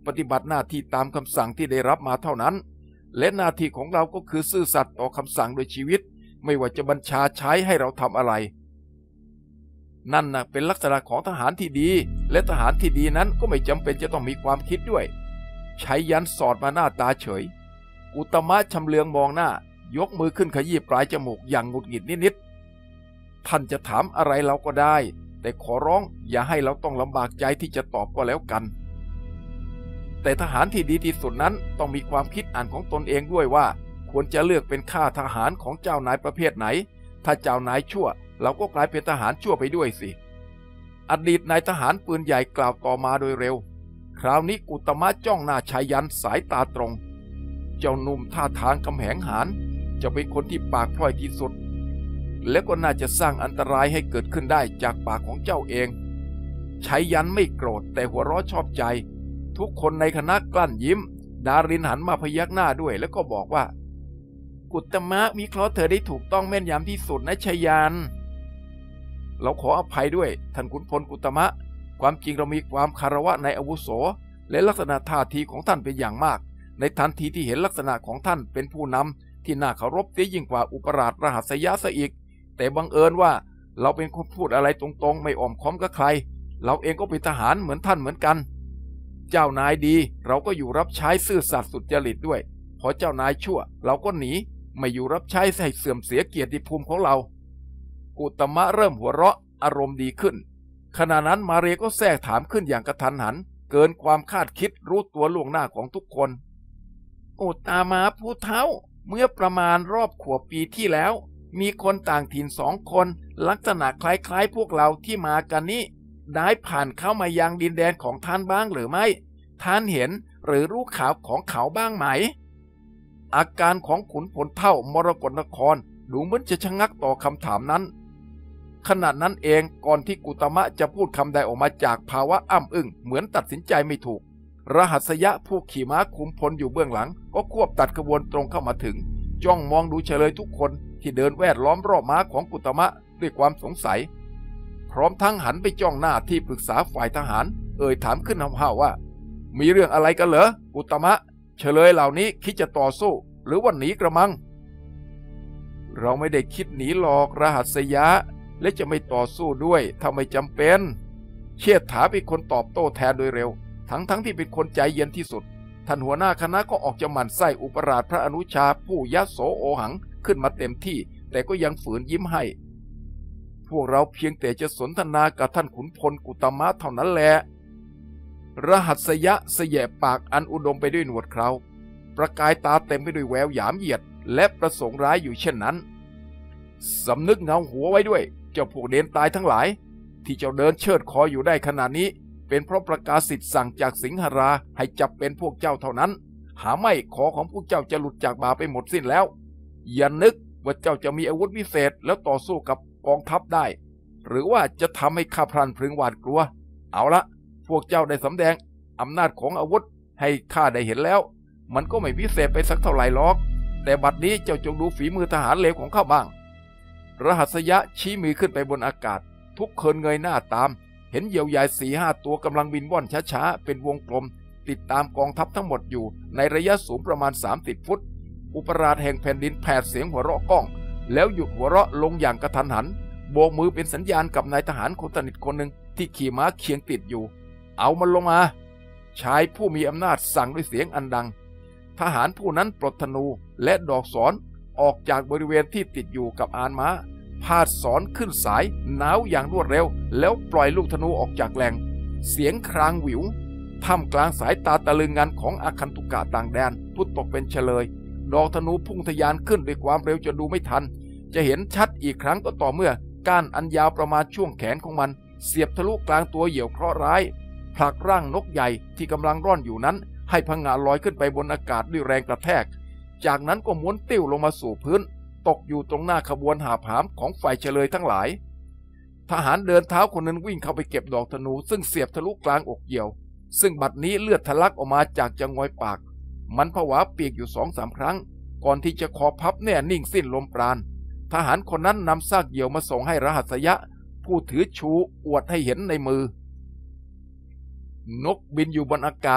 ปฏิบัติหน้าที่ตามคำสั่งที่ได้รับมาเท่านั้นและหน้าที่ของเราก็คือซื่อสัตย์ต่อคำสั่งโดยชีวิตไม่ว่าจะบัญชาใช้ให้เราทำอะไรนั่นนะเป็นลักษณะของทหารที่ดีและทหารที่ดีนั้นก็ไม่จำเป็นจะต้องมีความคิดด้วยใช้ยันสอดมาหน้าตาเฉยอุตมะชำเลืองมองหน้ายกมือขึ้นขยี้ปลายจมูกอย่างหงุดหงิดนิดๆท่านจะถามอะไรเราก็ได้แต่ขอร้องอย่าให้เราต้องลำบากใจที่จะตอบก็แล้วกันแต่ทหารที่ดีที่สุดนั้นต้องมีความคิดอ่านของตนเองด้วยว่าควรจะเลือกเป็นข้าทหารของเจ้านายประเภทไหนถ้าเจ้านายชั่วเราก็กลายเป็นทหารชั่วไปด้วยสิอดีตนายทหารปืนใหญ่กล่าวต่อมาโดยเร็วคราวนี้อุตมะจ้องหน้าชายันสายตาตรงเจ้าหนุ่มท่าทางกำแหงหาญจะเป็นคนที่ปากพร่อยที่สุดและก็น่าจะสร้างอันตรายให้เกิดขึ้นได้จากปากของเจ้าเองชายันไม่โกรธแต่หัวเราะชอบใจทุกคนในคณะกลั้นยิ้มดารินหันมาพยักหน้าด้วยแล้วก็บอกว่าอุตมะวิเคราะห์เธอได้ถูกต้องแม่นยำที่สุดนะชายันเราขออภัยด้วยท่านขุนพลอุตมะความจริงเรามีความคารวะในอาวุโสและลักษณะท่าทีของท่านเป็นอย่างมากในทันทีที่เห็นลักษณะของท่านเป็นผู้นำที่น่าเคารพเสียยิ่งกว่าอุปราชรหัสยะซะอีกแต่บังเอิญว่าเราเป็นคนพูดอะไรตรงๆไม่อ้อมค้อมกับใครเราเองก็เป็นทหารเหมือนท่านเหมือนกันเจ้านายดีเราก็อยู่รับใช้ซื่อสัตย์สุจริตด้วยพอเจ้านายชั่วเราก็หนีไม่อยู่รับใช้ให้เสื่อมเสียเกียรติภูมิของเราอุตมะเริ่มหัวเราะอารมณ์ดีขึ้นขณะนั้นมาเรียก็แทรกถามขึ้นอย่างกระทันหันเกินความคาดคิดรู้ตัวล่วงหน้าของทุกคนอุตมะผู้เฒ่าเมื่อประมาณรอบขวบปีที่แล้วมีคนต่างถิ่นสองคนลักษณะคล้ายๆพวกเราที่มากันนี้ได้ผ่านเข้ามายังดินแดนของท่านบ้างหรือไม่ท่านเห็นหรือรู้ข่าวของเขาบ้างไหมอาการของขุนพลเฒ่ามรกตนครดูเหมือนจะชะงักต่อคำถามนั้นขณะนั้นเองก่อนที่กุตมะจะพูดคำใดออกมาจากภาวะอ้ำอึ้งเหมือนตัดสินใจไม่ถูกรหัสยะผู้ขี่ม้าคุมพลอยู่เบื้องหลังก็ควบตัดขบวนตรงเข้ามาถึงจ้องมองดูเฉลยทุกคนที่เดินแวดล้อมรอบม้าของกุตมะด้วยความสงสัยพร้อมทั้งหันไปจ้องหน้าที่ปรึกษาฝ่ายทหารเอ่ยถามขึ้นห้าวๆว่ามีเรื่องอะไรกันเหรอกุตมะเฉลยเหล่านี้คิดจะต่อสู้หรือว่าหนีกระมังเราไม่ได้คิดหนีหรอกรหัสยะและจะไม่ต่อสู้ด้วยถ้าไม่จำเป็นเชษฐาเป็นคนตอบโต้แทนโดยเร็วทั้งๆ ท, ที่เป็นคนใจเย็นที่สุดท่านหัวหน้าคณะก็ออกจะหมั่นไส้อุปราชพระอนุชาผู้ยโสโอหังขึ้นมาเต็มที่แต่ก็ยังฝืนยิ้มให้พวกเราเพียงแต่จะสนทนากับท่านขุนพลกุตมะเท่านั้นแหละรหัสยะเสยปากอันอุดมไปด้วยหนวดเคราประกายตาเต็มไปด้วยแววหยามเหยียดและประสงค์ร้ายอยู่เช่นนั้นสำนึกเงาหัวไว้ด้วยเจ้าพวกเดนตายทั้งหลายที่เจ้าเดินเชิดคออยู่ได้ขนาดนี้เป็นเพราะประกาศสิทธิ์สั่งจากสิงหราให้จับเป็นพวกเจ้าเท่านั้นหาไม่ขอของพวกเจ้าจะหลุดจากบาไปหมดสิ้นแล้วอย่านึกว่าเจ้าจะมีอาวุธพิเศษแล้วต่อสู้กับกองทัพได้หรือว่าจะทำให้ข้าพลันพรึงหวาดกลัวเอาละพวกเจ้าได้สำแดงอำนาจของอาวุธให้ข้าได้เห็นแล้วมันก็ไม่พิเศษไปสักเท่าไหร่หรอกแต่บัดนี้เจ้าจงดูฝีมือทหารเลวของข้าบ้างรหัสยะชี้มือขึ้นไปบนอากาศทุกคนเงยหน้าตามเห็นเหยี่ยวใหญ่สี่ห้าตัวกำลังบินว่อนช้าๆเป็นวงกลมติดตามกองทัพทั้งหมดอยู่ในระยะสูงประมาณสามสิบฟุตอุปราชแห่งแผ่นดินแผดเสียงหัวเราะก้องแล้วหยุดหัวเราะลงอย่างกระทันหันโบกมือเป็นสัญญาณกับนายทหารคนสนิทคนหนึ่งที่ขี่ม้าเคียงติดอยู่เอามันลงมาชายผู้มีอำนาจสั่งด้วยเสียงอันดังทหารผู้นั้นปลดธนูและดอกศรออกจากบริเวณที่ติดอยู่กับอานม้าพาดศรขึ้นสายหนาวอย่างรวดเร็วแล้วปล่อยลูกธนูออกจากแหล่งเสียงครางหวิวท่ามกลางสายตาตะลึงงันของอาคันตุกะต่างแดนผู้ตกเป็นเฉลยดอกธนูพุ่งทะยานขึ้นด้วยความเร็วจนดูไม่ทันจะเห็นชัดอีกครั้งก็ต่อเมื่อก้านอันยาวประมาณช่วงแขนของมันเสียบทะลุกลางตัวเหยี่ยวเคราะห์ร้ายผลักร่างนกใหญ่ที่กำลังร่อนอยู่นั้นให้พังงาลอยขึ้นไปบนอากาศด้วยแรงกระแทกจากนั้นก็ม้วนติ้วลงมาสู่พื้นตกอยู่ตรงหน้าขบวนหาบหามของฝ่ายเฉลยทั้งหลายทหารเดินเท้าคนนั้นวิ่งเข้าไปเก็บดอกธนูซึ่งเสียบทะลุกลางอกเหยี่ยวซึ่งบัดนี้เลือดทะลักออกมาจากจงอยปากมันผวาเปียกอยู่สองสามครั้งก่อนที่จะคอพับแน่นิ่งสิ้นลมปราณทหารคนนั้นนำซากเหยี่ยวมาส่งให้รหัสยะผู้ถือชูอวดให้เห็นในมือนกบินอยู่บนอากาศ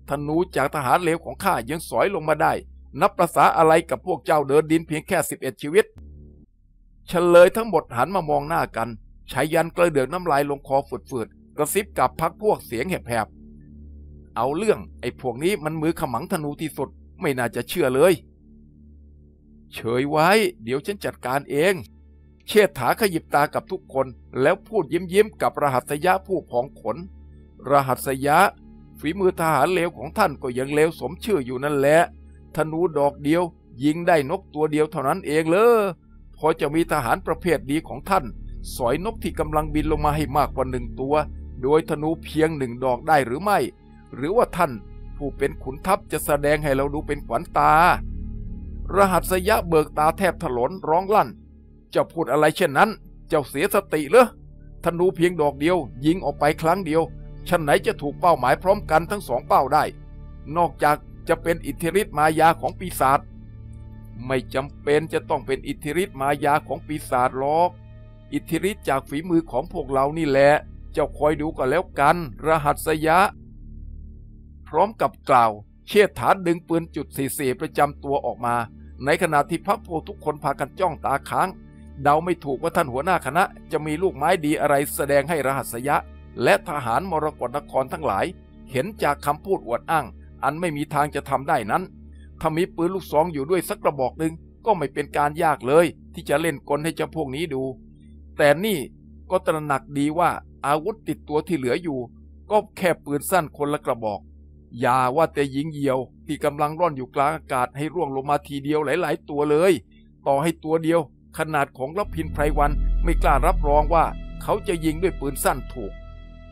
ธนูจากทหารเลวของข้ายังสอยลงมาได้นับประสาอะไรกับพวกเจ้าเดินดินเพียงแค่สิบเอ็ดชีวิตเฉลยทั้งหมดหันมามองหน้ากันชายันกระเดือกน้ำลายลงคอฝืดๆกระซิบกับพักพวกเสียงแหบๆเอาเรื่องไอ้พวกนี้มันมือขมังธนูที่สุดไม่น่าจะเชื่อเลยเฉยไว้เดี๋ยวฉันจัดการเองเชษฐาขยิบตากับทุกคนแล้วพูดยิ้มยิ้มกับรหัสยะผู้พองขนรหัสยะฝีมือทหารเลวของท่านก็ยังเลวสมชื่ออยู่นั่นแหละธนูดอกเดียวยิงได้นกตัวเดียวเท่านั้นเองเลยพอจะมีทหารประเภทดีของท่านสอยนกที่กำลังบินลงมาให้มากกว่าหนึ่งตัวโดยธนูเพียงหนึ่งดอกได้หรือไม่หรือว่าท่านผู้เป็นขุนทัพจะแสดงให้เราดูเป็นขวัญตารหัสยะเบิกตาแทบถลนร้องลั่นเจ้าพูดอะไรเช่นนั้นเจ้าเสียสติเหรอธนูเพียงดอกเดียวยิงออกไปครั้งเดียวชั้นไหนจะถูกเป้าหมายพร้อมกันทั้งสองเป้าได้นอกจากจะเป็นอิทธิฤทธิ์มายาของปีศาจไม่จำเป็นจะต้องเป็นอิทธิฤทธิ์มายาของปีศาจหรอกอิทธิฤทธิ์จากฝีมือของพวกเรานี่แหละเจ้าคอยดูก็แล้วกันรหัสยะพร้อมกับกล่าวเชษฐาดึงปืนจุดสี่สี่ประจำตัวออกมาในขณะที่พรรคพวกทุกคนพากันจ้องตาค้างเดาไม่ถูกว่าท่านหัวหน้าคณะจะมีลูกไม้ดีอะไรแสดงให้รหัสยะและทหารมรกตนครทั้งหลายเห็นจากคำพูดอวดอ้างอันไม่มีทางจะทำได้นั้นถ้ามีปืนลูกซองอยู่ด้วยสักกระบอกหนึ่งก็ไม่เป็นการยากเลยที่จะเล่นกลให้เจ้าพวกนี้ดูแต่นี่ก็ตระหนักดีว่าอาวุธติดตัวที่เหลืออยู่ก็แค่ปืนสั้นคนละกระบอกอย่าว่าแต่ยิงเหยี่ยวที่กำลังร่อนอยู่กลางอากาศให้ร่วงลงมาทีเดียวหลายๆตัวเลยต่อให้ตัวเดียวขนาดของรพินไพรวันไม่กล้ารับรองว่าเขาจะยิงด้วยปืนสั้นถูก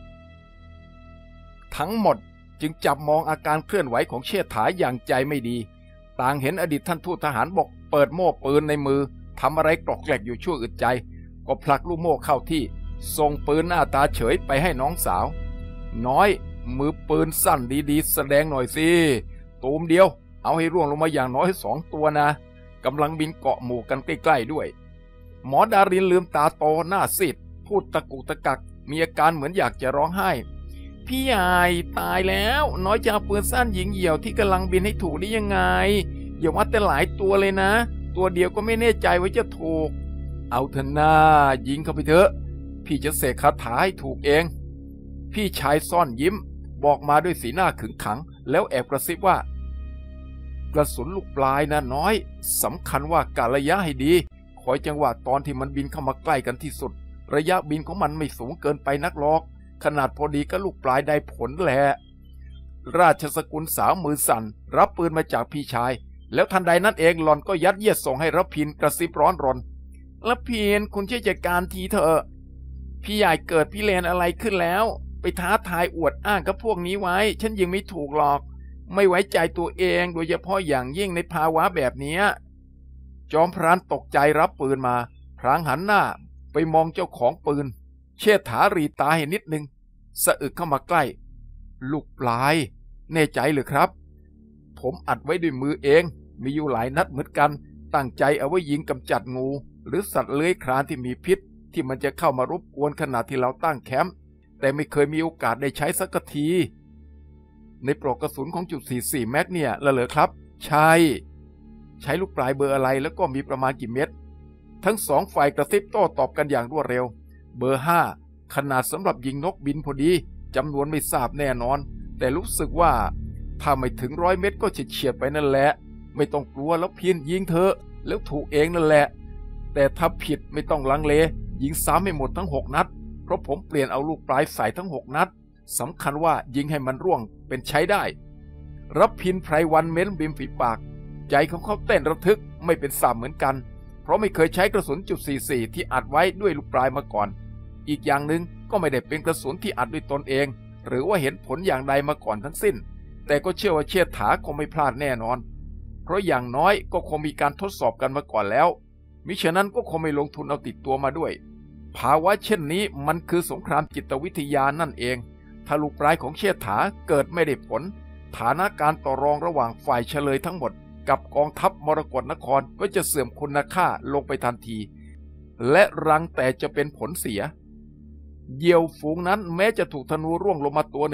ทั้งหมดจึงจับมองอาการเคลื่อนไหวของเชษฐาอย่างใจไม่ดีต่างเห็นอดีตท่านทูตทหารบกเปิดโม่ปืนในมือทำอะไรกรอกแกลกอยู่ชั่วอึดใจก็ผลักลูกโม่เข้าที่ส่งปืนหน้าตาเฉยไปให้น้องสาวน้อยมือปืนสั้นดีๆแสดงหน่อยสิตูมเดียวเอาให้ร่วงลงมาอย่างน้อยสองตัวนะกำลังบินเกาะหมู่กันใกล้ๆด้วยหมอดารินลืมตาโตหน้าซีดพูดตะกุกตะกักมีอาการเหมือนอยากจะร้องไห้พี่ใหญ่ตายแล้วน้อยจะเอาปืนสั้นยิงเหยี่ยวที่กำลังบินให้ถูกได้ยังไงอย่าว่าแต่หลายตัวเลยนะตัวเดียวก็ไม่แน่ใจว่าจะถูกเอาเถอะหน้ายิงเข้าไปเถอะพี่จะเสกคาถาให้ถูกเองพี่ชายซ่อนยิ้มบอกมาด้วยสีหน้าขึงขังแล้วแอบกระซิบว่ากระสุนลูกปลายนะน้อยสำคัญว่ากะระยะให้ดีคอยจังหวะตอนที่มันบินเข้ามาใกล้กันที่สุดระยะบินของมันไม่สูงเกินไปนักหรอกขนาดพอดีก็ลูกปลายได้ผลแหละราชสกุลสาวมือสั่นรับปืนมาจากพี่ชายแล้วทันใดนั้นเองหล่อนก็ยัดเยียดส่งให้รพินกระซิบร้อนรนรพินคุณช่วยจัดการทีเถอะพี่ใหญ่เกิดพี่เลนอะไรขึ้นแล้วไปท้าทายอวดอ้างกับพวกนี้ไว้ฉันยังไม่ถูกหรอกไม่ไว้ใจตัวเองโดยเฉพาะอย่างยิ่งในภาวะแบบนี้จอมพรานตกใจรับปืนมาพลางหันหน้าไปมองเจ้าของปืนเชษฐารีตาเห็นนิดนึงสะอึกเข้ามาใกล้ลูกปลายแน่ใจหรือครับผมอัดไว้ด้วยมือเองมีอยู่หลายนัดเหมือนกันตั้งใจเอาไว้ยิงกำจัดงูหรือสัตว์เลื้อยคลานที่มีพิษที่มันจะเข้ามารบกวนขณะที่เราตั้งแคมป์แต่ไม่เคยมีโอกาสได้ใช้สักทีในปลอกกระสุนของจุดสี่สี่แม็กเนี่ยละเหรอครับใช่ใช้ลูกปลายเบอร์อะไรแล้วก็มีประมาณกี่เม็ดทั้งสองฝ่ายกระซิบโต้ตอบกันอย่างรวดเร็วเบอร์ห้าขนาดสำหรับยิงนกบินพอดีจำนวนไม่ทราบแน่นอนแต่รู้สึกว่าถ้าไม่ถึงร้อยเม็ดก็เฉียดๆไปนั่นแหละไม่ต้องกลัวแล้วเพียนยิงเธอแล้วถูกเองนั่นแหละแต่ถ้าผิดไม่ต้องลังเลยิงซ้ำให้หมดทั้งหกนัดเพราะผมเปลี่ยนเอาลูกปลายใส่ทั้งหกนัดสำคัญว่ายิงให้มันร่วงเป็นใช้ได้รับพินไพรวันเม้นบิมฝีปากใจของเขาเต้นระทึกไม่เป็นสามเหมือนกันเพราะไม่เคยใช้กระสุนจุดสี่สี่ที่อัดไว้ด้วยลูกปลายมาก่อนอีกอย่างหนึ่งก็ไม่ได้เป็นกระสุนที่อัดด้วยตนเองหรือว่าเห็นผลอย่างใดมาก่อนทั้งสิ้นแต่ก็เชื่อว่าเชษฐาคงไม่พลาดแน่นอนเพราะอย่างน้อยก็คงมีการทดสอบกันมาก่อนแล้วมิฉะนั้นก็คงไม่ลงทุนเอาติดตัวมาด้วยภาวะเช่นนี้มันคือสงครามจิตวิทยานั่นเองถ้าลูกปลายของเชษฐาเกิดไม่ได้ผลฐานะการต่อรองระหว่างฝ่ายเฉลยทั้งหมดกับกองทัพมรกตนครก็จะเสื่อมคุณค่าลงไปทันทีและรังแต่จะเป็นผลเสียเหยี่ยวฝูงนั้นแม้จะถูกธนูร่วงลงมาตัวหนึ่งพ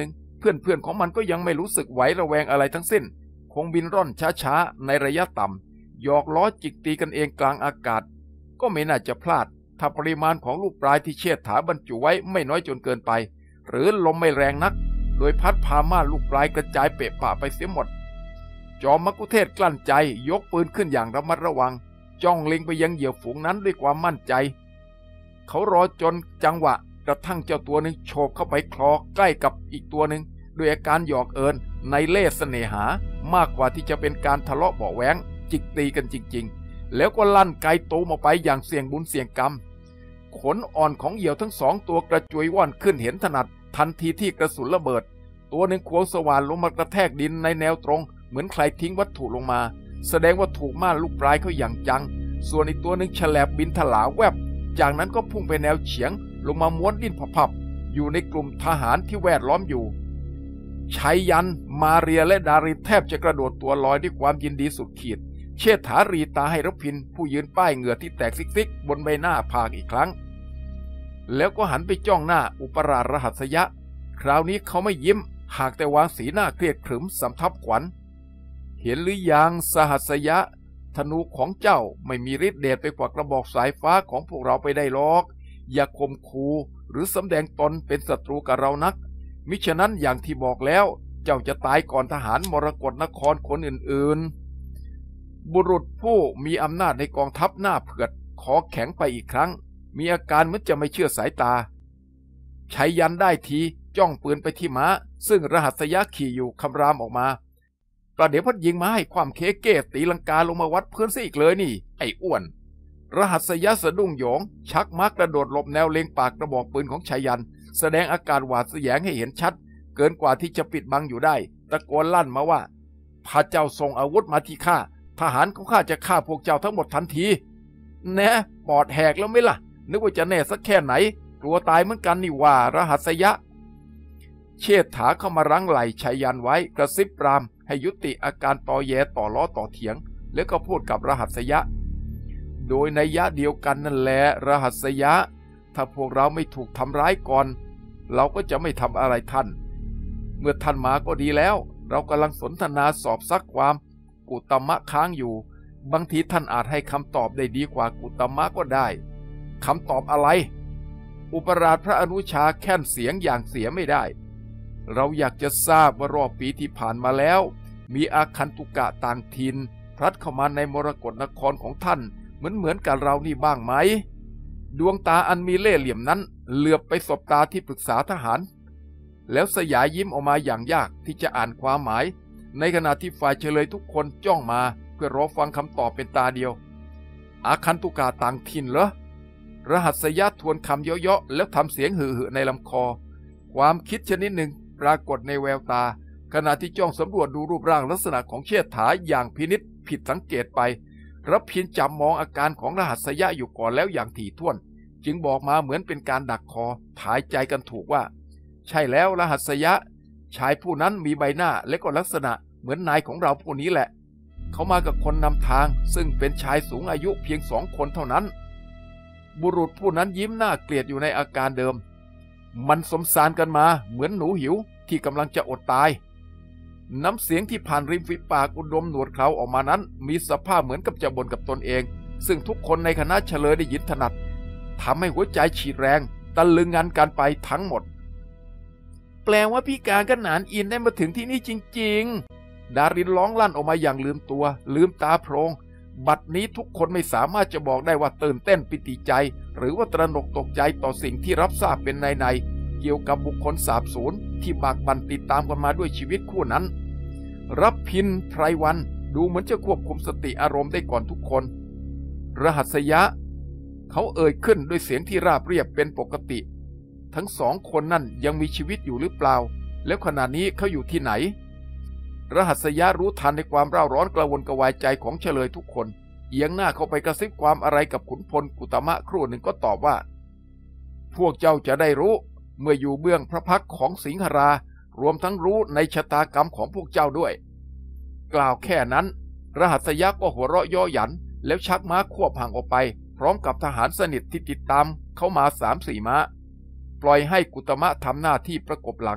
เพื่อนๆของมันก็ยังไม่รู้สึกไหวระแวงอะไรทั้งสิ้นคงบินร่อนช้าๆในระยะต่ำหยอกล้อจิกตีกันเองกลางอากาศก็ไม่น่าจะพลาดถ้าปริมาณของลูกปลายที่เชษฐาบรรจุไว้ไม่น้อยจนเกินไปหรือลมไม่แรงนักโดยพัดพาม่านลูกปลายกระจายเปะปะไปเสียหมดจอมมักคุเทศกลั้นใจยกปืนขึ้นอย่างระมัดระวังจ้องเล็งไปยังเหยื่อฝูงนั้นด้วยความมั่นใจเขารอจนจังหวะกระทั่งเจ้าตัวหนึ่งโฉบเข้าไปคลอใกล้กับอีกตัวหนึ่งด้วยอาการหยอกเอิญในเล่ห์เสน่หามากกว่าที่จะเป็นการทะเลาะเบาะแว้งจิกตีกันจริงๆแล้วก็ลั่นไกตูมออกไปอย่างเสี่ยงบุญเสี่ยงกรรมขนอ่อนของเหยี่ยวทั้งสองตัวกระจุยว่อนขึ้นเห็นถนัดทันทีที่กระสุนระเบิดตัวหนึ่งควงสว่านลงมากระแทกดินในแนวตรงเหมือนใครทิ้งวัตถุลงมาแสดงว่าถูกม่านลูกปลายเขาอย่างจังส่วนอีกตัวหนึ่งแฉลบบินถลาแวบจากนั้นก็พุ่งไปแนวเฉียงลงมาม้วนดิ้นพับๆอยู่ในกลุ่มทหารที่แวดล้อมอยู่ชัยยันมาเรียและดารินแทบจะกระโดดตัวลอยด้วยความยินดีสุดขีดเชษฐารีตาให้รพินผู้ยืนป้ายเหงื่อที่แตกซิกๆบนใบหน้าผากอีกครั้งแล้วก็หันไปจ้องหน้าอุปราชรหัสยะคราวนี้เขาไม่ยิ้มหากแต่วางสีหน้าเครียดขรึมสำทับขวัญเห็นหรือยังสหัสยะธนูของเจ้าไม่มีฤทธิ์เดชไปกว่ากระบอกสายฟ้าของพวกเราไปได้หรอกอย่าข่มขู่หรือสำแดงตนเป็นศัตรูกับเรานักมิฉะนั้นอย่างที่บอกแล้วเจ้าจะตายก่อนทหารมรกตนครคนอื่นๆบุรุษผู้มีอำนาจในกองทัพหน้าเผือดขอแข็งไปอีกครั้งมีอาการเหมือนจะไม่เชื่อสายตาชัยยันได้ทีจ้องปืนไปที่ม้าซึ่งรหัสยะขี่อยู่คำรามออกมาประเดี๋ยวพัดยิงมาให้ความเคเกตตีลังกาลงมาวัดพื้นซะอีกเลยนี่ไอ้อ้วนรหัสยะสะดุ้งโยงชักม้ากระโดดหลบแนวเล็งปากกระบอกปืนของชัยยันแสดงอาการหวาดเสียงให้เห็นชัดเกินกว่าที่จะปิดบังอยู่ได้ตะโกนลั่นมาว่าพระเจ้าส่งอาวุธมาที่ข้าทหารของข้าจะฆ่าพวกเจ้าทั้งหมดทันทีแน่ปอดแหกแล้วไหมล่ะนึกว่าจะแน่สักแค่ไหนกลัวตายเหมือนกันนี่ว่ารหัสยะเชษฐาเข้ามารั้งไหล่ชัยยันไว้กระซิบปรามให้ยุติอาการตอแยต่อล้อต่อเถียงแล้วก็พูดกับรหัสยะโดยนัยยะเดียวกันนั่นแหละรหัสยะถ้าพวกเราไม่ถูกทำร้ายก่อนเราก็จะไม่ทำอะไรท่านเมื่อท่านมาก็ดีแล้วเรากำลังสนทนาสอบซักความกุตมะค้างอยู่บางทีท่านอาจให้คำตอบได้ดีกว่ากุตมะก็ได้คำตอบอะไรอุปราชพระอนุชาแค่นเสียงอย่างเสียไม่ได้เราอยากจะทราบว่ารอบปีที่ผ่านมาแล้วมีอาคันตุกะต่างถิ่นพลัดเข้ามาในมรกตนครของท่านเหมือนเหมือนกับเรานี่บ้างไหมดวงตาอันมีเล่ห์เหลี่ยมนั้นเหลือบไปสบตาที่ปรึกษาทหารแล้วสยายยิ้มออกมาอย่างยากที่จะอ่านความหมายในขณะที่ฝ่ายเฉลยทุกคนจ้องมาเพื่อรอฟังคำตอบเป็นตาเดียวอาคันตุกะต่างถิ่นเหรอรหัสยะทวนคำเยาะๆแล้วทำเสียงหือๆในลำคอความคิดชนิดหนึ่งปรากฏในแววตาขณะที่จ้องสำรวจดูรูปร่างลักษณะของเชษฐาอย่างพินิจผิดสังเกตไปรับเพียงจับมองอาการของรหัสยะอยู่ก่อนแล้วอย่างถี่ถ้วนจึงบอกมาเหมือนเป็นการดักคอถ่ายใจกันถูกว่าใช่แล้วรหัสยะชายผู้นั้นมีใบหน้าและก็ลักษณะเหมือนนายของเราผู้นี้แหละเขามากับคนนำทางซึ่งเป็นชายสูงอายุเพียงสองคนเท่านั้นบุรุษผู้นั้นยิ้มหน้าเกลียดอยู่ในอาการเดิมมันสมสารกันมาเหมือนหนูหิวที่กำลังจะอดตายน้ำเสียงที่ผ่านริมฝีปากอุดมหนวดเคราออกมานั้นมีสภาพเหมือนกับจะบ่นกับตนเองซึ่งทุกคนในคณะเฉลยได้ยินถนัดทำให้หัวใจฉีดแรงตะลึงงันกันไปทั้งหมดแปลว่าพี่การกับหนานอินได้มาถึงที่นี่จริงๆดารินร้องลั่นออกมาอย่างลืมตัวลืมตาโพลงบัดนี้ทุกคนไม่สามารถจะบอกได้ว่าตื่นเต้นปิติใจหรือว่าตระหนกตกใจต่อสิ่งที่รับทราบเป็นในในเกี่ยวกับบุคคลสาบสูญที่บากบั่นติดตามกันมาด้วยชีวิตคู่นั้นรับพินไพรวันดูเหมือนจะควบคุมสติอารมณ์ได้ก่อนทุกคนรหัสยะเขาเอ่ยขึ้นด้วยเสียงที่ราบเรียบเป็นปกติทั้งสองคนนั่นยังมีชีวิตอยู่หรือเปล่าแล้วขณะนี้เขาอยู่ที่ไหนรหัสยะรู้ทันในความเร่าร้อนกระวนกระวายใจของเฉลยทุกคนเอียงหน้าเข้าไปกระซิบความอะไรกับขุนพลกุตมะครู่หนึ่งก็ตอบว่าพวกเจ้าจะได้รู้เมื่ออยู่เบื้องพระพักของสิงหรารวมทั้งรู้ในชะตากรรมของพวกเจ้าด้วยกล่าวแค่นั้นรหัสยะก็หัวเราะย่อหยันแล้วชักม้าควบห่างออกไปพร้อมกับทหารสนิทที่ติดตามเข้ามาสามสี่ม้าปล่อยให้กุตมะทำหน้าที่ประกบหลังค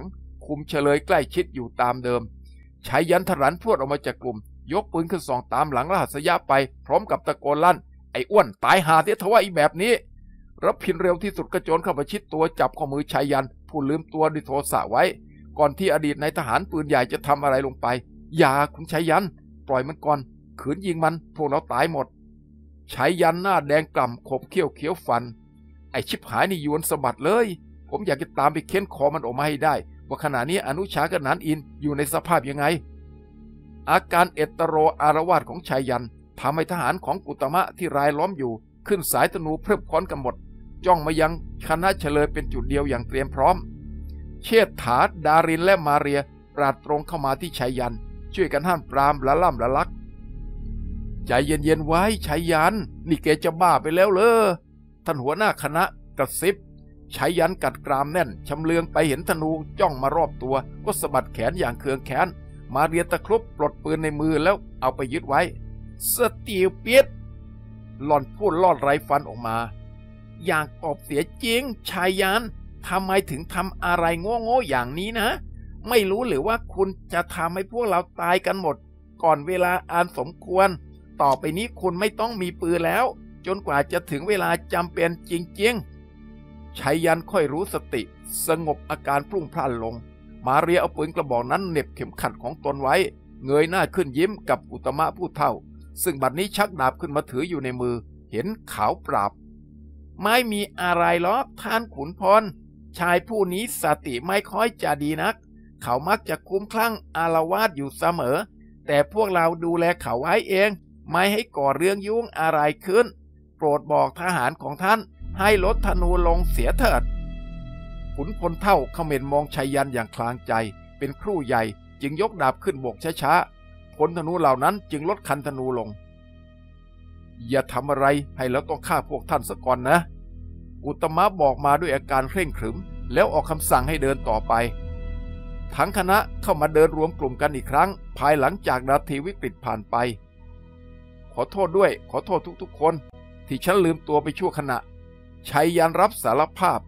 คุมเฉลยใกล้ชิดอยู่ตามเดิมชายยันทรันพรวดออกมาจากกลุ่มยกปืนขึ้นส่องตามหลังรหัสยะไปพร้อมกับตะโกนลั่นไอ้อ้วนตายหาเสียเถอะว่าอีแบบนี้รับพินเร็วที่สุดกระโจนเข้ามาชิดตัวจับข้อมือชายยันผู้ลืมตัวด้วยโทสะไว้ก่อนที่อดีตนายทหารปืนใหญ่จะทำอะไรลงไปอย่าคุณชายยันปล่อยมันก่อนขืนยิงมันพวกเราตายหมดชายยันหน้าแดงกล่ำขบเขี้ยวเขียวฟันไอ้ชิบหายนี่ยวนสะบัดเลยผมอยากจะตามไปเค้นคอมันออกมาให้ได้ว่าขณะนี้อนุชากับนานอินอยู่ในสภาพยังไงอาการเอตโรอารวาสของชายยันทำให้ทหารของกุตมะที่รายล้อมอยู่ขึ้นสายธนูเพิบพร้อนกันหมดจ้องมายังคณะเฉลยเป็นจุดเดียวอย่างเตรียมพร้อมเชษฐาดารินและมาเรียปราดตรงเข้ามาที่ชายยันช่วยกันห้ามปรามละล่ำละลักใจเย็นๆไว้ชายยันนี่แกจะบ้าไปแล้วเหรอท่านหัวหน้าคณะกระซิบชายยันกัดกรามแน่นชำเลืองไปเห็นธนูจ้องมารอบตัวก็สะบัดแขนอย่างเคืองแขนมาเรียตะครุบปลดปืนในมือแล้วเอาไปยึดไว้สติวปิดหล่อนพูดลอดไรฟันออกมาอย่างตอบเสียจริงชายยันทำไมถึงทำอะไรโง่ๆอย่างนี้นะไม่รู้หรือว่าคุณจะทำให้พวกเราตายกันหมดก่อนเวลาอันสมควรต่อไปนี้คุณไม่ต้องมีปืนแล้วจนกว่าจะถึงเวลาจำเป็นจริงๆชายยันค่อยรู้สติสงบอาการพรุ่งพล่านลงมาเรียเอาปืนกระบอกนั้นเหน็บเข็มขัดของตนไว้เงยหน้าขึ้นยิ้มกับอุตมะผู้เฒ่าซึ่งบัดนี้ชักดาบขึ้นมาถืออยู่ในมือเห็นขาวปราบไม่มีอะไรหรอกท่านขุนพลชายผู้นี้สติไม่ค่อยจะดีนักเขามักจะคุ้มคลั่งอาละวาดอยู่เสมอแต่พวกเราดูแลเขาไว้เองไม่ให้ก่อเรื่องยุ่งอะไรขึ้นโปรดบอกทหารของท่านให้ลดธนูลงเสียเถิดขุนพลเฒ่าเขม่นมองชายยันอย่างคลางใจเป็นครู่ใหญ่จึงยกดาบขึ้นบกช้าๆพลธนูเหล่านั้นจึงลดคันธนูลงอย่าทำอะไรให้แล้วต้องฆ่าพวกท่านซะก่อนนะอุตมะบอกมาด้วยอาการเคร่งขรึมแล้วออกคำสั่งให้เดินต่อไปทั้งคณะเข้ามาเดินรวมกลุ่มกันอีกครั้งภายหลังจากนาทีวิกฤตผ่านไปขอโทษด้วยขอโทษทุกๆคนที่ฉันลืมตัวไปชั่วขณะชัยยันรับสารภาพ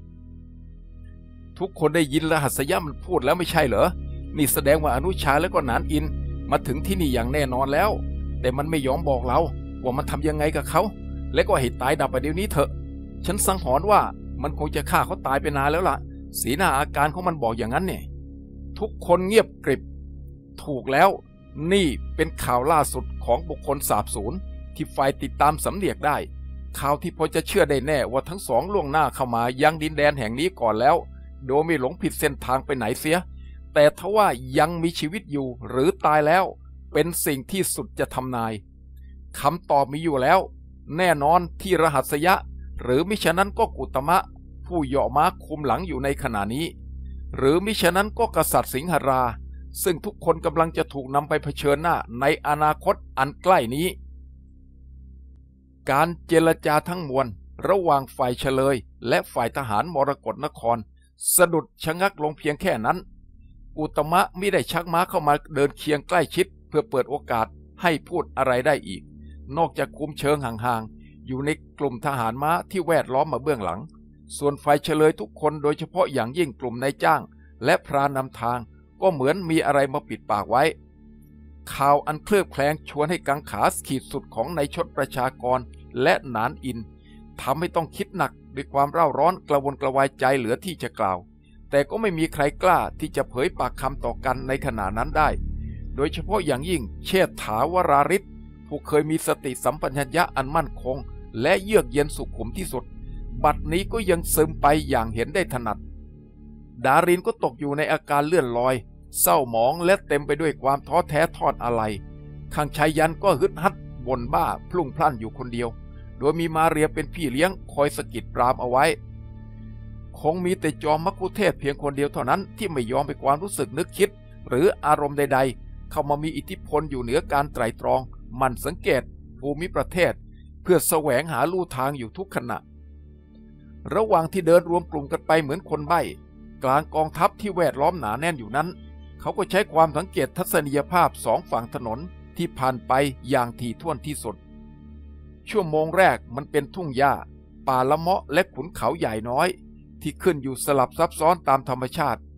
ทุกคนได้ยินรหัสยะมันพูดแล้วไม่ใช่เหรอนี่แสดงว่าอนุชาและก็หนานอินมาถึงที่นี่อย่างแน่นอนแล้วแต่มันไม่ยอมบอกเราว่ามันทำยังไงกับเขาและก็ให้ตายดับไปเดี๋ยวนี้เถอะฉันสังหรณ์ว่ามันคงจะฆ่าเขาตายไปนานแล้วล่ะสีหน้าอาการของมันบอกอย่างนั้นเนี่ยทุกคนเงียบกริบถูกแล้วนี่เป็นข่าวล่าสุดของบุคคลสาบสูญที่ฝ่ายติดตามสำเนียกได้ข่าวที่พอจะเชื่อได้แน่ว่าทั้งสองล่วงหน้าเข้ามายังดินแดนแห่งนี้ก่อนแล้วโดยไม่หลงผิดเส้นทางไปไหนเสียแต่ทว่ายังมีชีวิตอยู่หรือตายแล้วเป็นสิ่งที่สุดจะทำนายคำตอบมีอยู่แล้วแน่นอนที่รหัสยะหรือมิฉะนั้นก็กุตมะผู้เหยาะม้าคุมหลังอยู่ในขณะนี้หรือมิฉะนั้นก็กษัตริย์สิงหราซึ่งทุกคนกำลังจะถูกนำไปเผชิญหน้าในอนาคตอันใกล้นี้การเจรจาทั้งมวลระหว่างฝ่ายเฉลยและฝ่ายทหารมรกตนครสะดุดชะงักลงเพียงแค่นั้นอุตมะไม่ได้ชักม้าเข้ามาเดินเคียงใกล้ชิดเพื่อเปิดโอกาสให้พูดอะไรได้อีกนอกจากคุมเชิงห่างๆอยู่ในกลุ่มทหารม้าที่แวดล้อมมาเบื้องหลังส่วนฝ่ายเฉลยทุกคนโดยเฉพาะอย่างยิ่งกลุ่มนายจ้างและพรานนำทางก็เหมือนมีอะไรมาปิดปากไว้ข่าวอันเคลือบแคลงชวนให้กังขาขีดสุดของนายชดประชากรและหนานอินทำให้ต้องคิดหนักด้วยความเร่าร้อนกระวนกระวายใจเหลือที่จะกล่าวแต่ก็ไม่มีใครกล้าที่จะเผยปากคำต่อกันในขณะนั้นได้โดยเฉพาะอย่างยิ่งเชษฐาวราริศผู้เคยมีสติสัมปชัญญะอันมั่นคงและเยือกเย็นสุขุมที่สุดบัดนี้ก็ยังซึมไปอย่างเห็นได้ถนัดดารินก็ตกอยู่ในอาการเลื่อนลอยเศร้าหมองและเต็มไปด้วยความท้อแท้ทอดอาลัยข้างชายยันก็ฮึดฮัดบ่นบ้าพลุ่งพล่านอยู่คนเดียวโดยมีมาเรียเป็นพี่เลี้ยงคอยสะกิดปรามเอาไว้คงมีแต่จอมมัคคุเทศเพียงคนเดียวเท่านั้นที่ไม่ยอมไปความรู้สึกนึกคิดหรืออารมณ์ใดๆเข้ามามีอิทธิพลอยู่เหนือการไตร่ตรองมันสังเกตภูมิประเทศเพื่อแสวงหาลู่ทางอยู่ทุกขณะระหว่างที่เดินรวมกลุ่มกันไปเหมือนคนใบ้กลางกองทัพที่แวดล้อมหนาแน่นอยู่นั้นเขาก็ใช้ความสังเกตทัศนียภาพสองฝั่งถนนที่ผ่านไปอย่างถี่ถ้วนที่สุดชั่วโมงแรกมันเป็นทุ่งหญ้าป่าละเมาะและขุนเขาใหญ่น้อยที่ขึ้นอยู่สลับซับซ้อนตามธรรมชาติ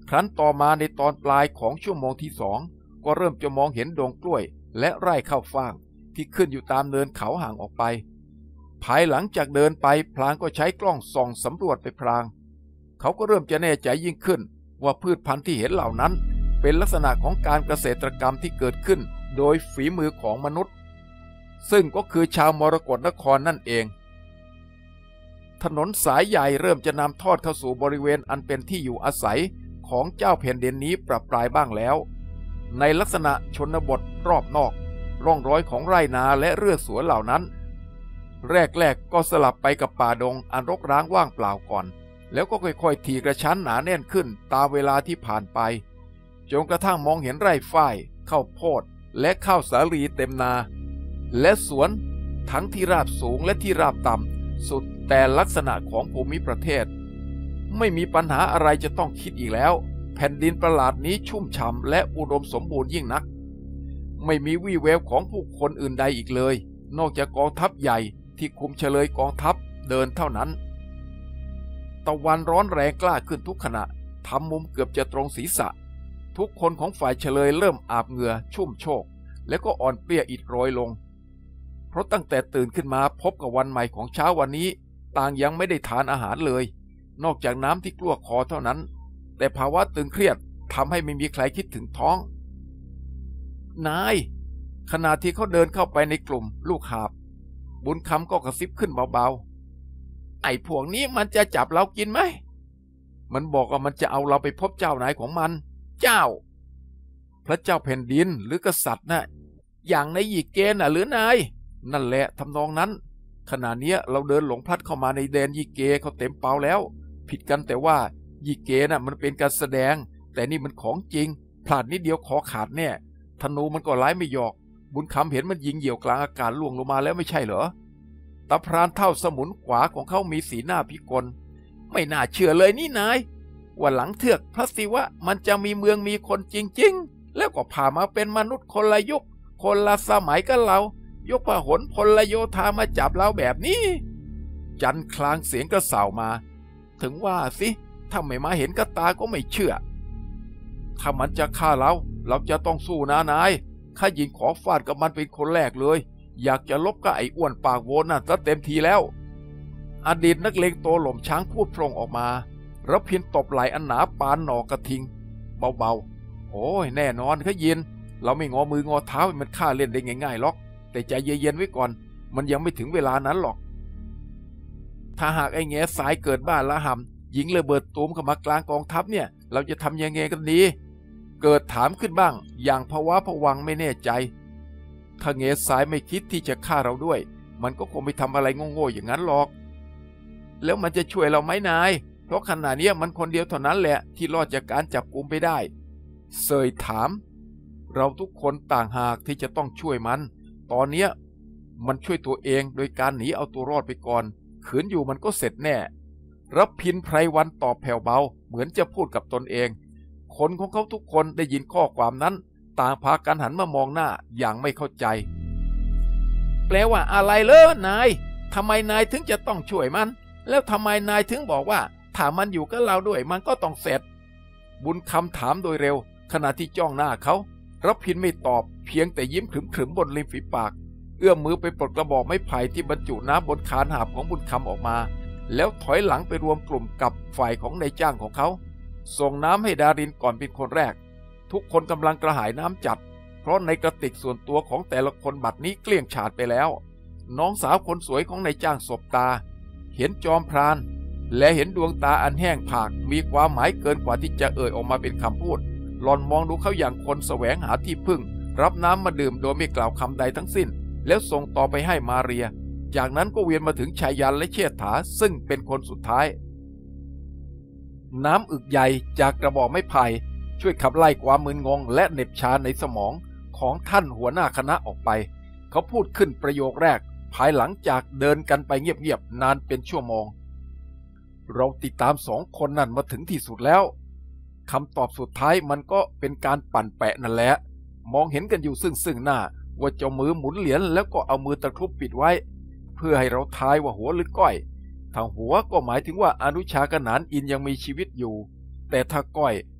ครั้นต่อมาในตอนปลายของชั่วโมงที่สองก็เริ่มจะมองเห็นดงกล้วยและไร่ข้าวฟ่างที่ขึ้นอยู่ตามเนินเขาห่างออกไปภายหลังจากเดินไปพลางก็ใช้กล้องส่องสำรวจไปพลางเขาก็เริ่มจะแน่ใจยิ่งขึ้นว่าพืชพันธุ์ที่เห็นเหล่านั้นเป็นลักษณะของการเกษตรกรรมที่เกิดขึ้นโดยฝีมือของมนุษย์ซึ่งก็คือชาวมรกตนครนั่นเองถนนสายใหญ่เริ่มจะนำทอดเข้าสู่บริเวณอันเป็นที่อยู่อาศัยของเจ้าแผ่นดินนี้ประปรายบ้างแล้วในลักษณะชนบทรอบนอกร่องรอยของไร่นาและเรือกสวนเหล่านั้นแรกๆก็สลับไปกับป่าดงอันรกร้างว่างเปล่าก่อนแล้วก็ค่อยๆถี่กระชั้นหนาแน่นขึ้นตามเวลาที่ผ่านไปจนกระทั่งมองเห็นไร่ฝ้ายข้าวโพดและข้าวสาลีเต็มนาและสวนทั้งที่ราบสูงและที่ราบต่ำสุดแต่ลักษณะของภูมิประเทศไม่มีปัญหาอะไรจะต้องคิดอีกแล้วแผ่นดินประหลาดนี้ชุ่มฉ่ำและอุดมสมบูรณ์ยิ่งนักไม่มีวี่แววของผู้คนอื่นใดอีกเลยนอกจากกองทัพใหญ่ที่คุมเฉลยกองทัพเดินเท่านั้นตะวันร้อนแรงกล้าขึ้นทุกขณะทำมุมเกือบจะตรงศีรษะทุกคนของฝ่ายเฉลยเริ่มอาบเหงื่อชุ่มโชกแล้วก็อ่อนเปรี้ยอิดโรยลงเพราะตั้งแต่ตื่นขึ้นมาพบกับวันใหม่ของเช้าวันนี้ต่างยังไม่ได้ทานอาหารเลยนอกจากน้ำที่กลั้วคอเท่านั้นแต่ภาวะตึงเครียดทำให้ไม่มีใครคิดถึงท้องนายขณะที่เขาเดินเข้าไปในกลุ่มลูกหาบบุญคำก็กระซิบขึ้นเบาๆไอ้พวกนี้มันจะจับเรากินไหมมันบอกว่ามันจะเอาเราไปพบเจ้านายของมันเจ้าพระเจ้าแผ่นดินหรือกษัตริย์นะ่ะอย่างในหยีเกน่ะหรือนายนั่นแหละทำนองนั้นขณะเนี้ยเราเดินหลงพลัดเข้ามาในแดนยีเกเขาเต็มเปล่าแล้วผิดกันแต่ว่ายีเกน่ะมันเป็นการแสดงแต่นี่มันของจริงพลาดนิดเดียวคอขาดแน่ธนูมันก็ร้ายไม่หยอกบุญคำเห็นมันยิงเหยี่ยวกลางอากาศล่วงลงมาแล้วไม่ใช่เหรอตาพรานเท่าสมุนขวาของเขามีสีหน้าพิกลไม่น่าเชื่อเลยนี่นายว่าหลังเทือกพระศิวะมันจะมีเมืองมีคนจริงๆแล้วก็พามาเป็นมนุษย์คนละยุคคนละสมัยกันเรายกพหลพลโยธามาจับเราแบบนี้จันคลางเสียงกระเสามาถึงว่าสิถ้าไม่มาเห็นกับตาก็ไม่เชื่อถ้ามันจะฆ่าเราเราจะต้องสู้นะนายข้ายิงขอฟาดกับมันเป็นคนแรกเลยอยากจะลบกับไอ้อ้วนปากโวนนั่นซะเต็มทีแล้วอดีตนักเลงโตหล่มช้างพูดพร่งออกมาแล้วพินตบไหลอันหนาปานหนอกระทิงเบาๆโอ้ยแน่นอนข้ายินเราไม่งอมืองอเท้ามันฆ่าเล่นได้ง่ายๆหรอกแต่ใจเย็นๆไว้ก่อนมันยังไม่ถึงเวลานั้นหรอกถ้าหากไอ้แง่สายเกิดบ้านละหำยิงระเบิดตูมเข้ามากลางกองทัพเนี่ยเราจะทำยังไงกันดีเกิดถามขึ้นบ้างอย่างภาวะผวังไม่แน่ใจถ้าแง่สายไม่คิดที่จะฆ่าเราด้วยมันก็คงไม่ทำอะไรโง่ๆอย่างนั้นหรอกแล้วมันจะช่วยเราไหมนายเพราะขณะนี้มันคนเดียวเท่านั้นแหละที่รอดจากการจับกุมไปได้เสยถามเราทุกคนต่างหากที่จะต้องช่วยมันตอนนี้มันช่วยตัวเองโดยการหนีเอาตัวรอดไปก่อนขืนอยู่มันก็เสร็จแน่รับพินไพรวันตอบแผ่วเบาเหมือนจะพูดกับตนเองคนของเขาทุกคนได้ยินข้อความนั้นต่างพากันหันมามองหน้าอย่างไม่เข้าใจแปลว่าอะไรเลอนายทำไมนายถึงจะต้องช่วยมันแล้วทำไมนายถึงบอกว่าถ้ามันอยู่กับเราด้วยมันก็ต้องเสร็จบุญคำถามโดยเร็วขณะที่จ้องหน้าเขารับพินไม่ตอบเพียงแต่ยิ้มขรึมๆบนริมฝีปากเอื้อมมือไปปลดกระบอกไม้ไผ่ที่บรรจุน้ำบนคานหาบของบุญคำออกมาแล้วถอยหลังไปรวมกลุ่มกับฝ่ายของนายจ้างของเขาส่งน้ำให้ดารินก่อนเป็นคนแรกทุกคนกำลังกระหายน้ำจัดเพราะในกระติกส่วนตัวของแต่ละคนบัดนี้เกลี้ยงฉาดไปแล้วน้องสาวคนสวยของนายจ้างสบตาเห็นจอมพรานและเห็นดวงตาอันแห้งผากมีความหมายเกินกว่าที่จะเอ่ยออกมาเป็นคำพูดหล่อนมองดูเขาอย่างคนแสวงหาที่พึ่งรับน้ำมาดื่มโดยไม่กล่าวคำใดทั้งสิ้นแล้วส่งต่อไปให้มาเรียจากนั้นก็เวียนมาถึงชายันและเชษฐาซึ่งเป็นคนสุดท้ายน้ำอึกใหญ่จากกระบอกไม้ไผ่ช่วยขับไล่ความมึนงงและเหน็บชาในสมองของท่านหัวหน้าคณะออกไปเขาพูดขึ้นประโยคแรกภายหลังจากเดินกันไปเงียบๆนานเป็นชั่วโมงเราติดตามสองคนนั่นมาถึงที่สุดแล้วคำตอบสุดท้ายมันก็เป็นการปั่นแปะนั่นแหละมองเห็นกันอยู่ซึ่งซึ่งหน้าว่าเจ้ามือหมุนเหรียญแล้วก็เอามือตะครุบปิดไว้เพื่อให้เราทายว่าหัวหรือก้อยถ้าหัวก็หมายถึงว่าอนุชากนานอินยังมีชีวิตอยู่แต่ถ้าก้อย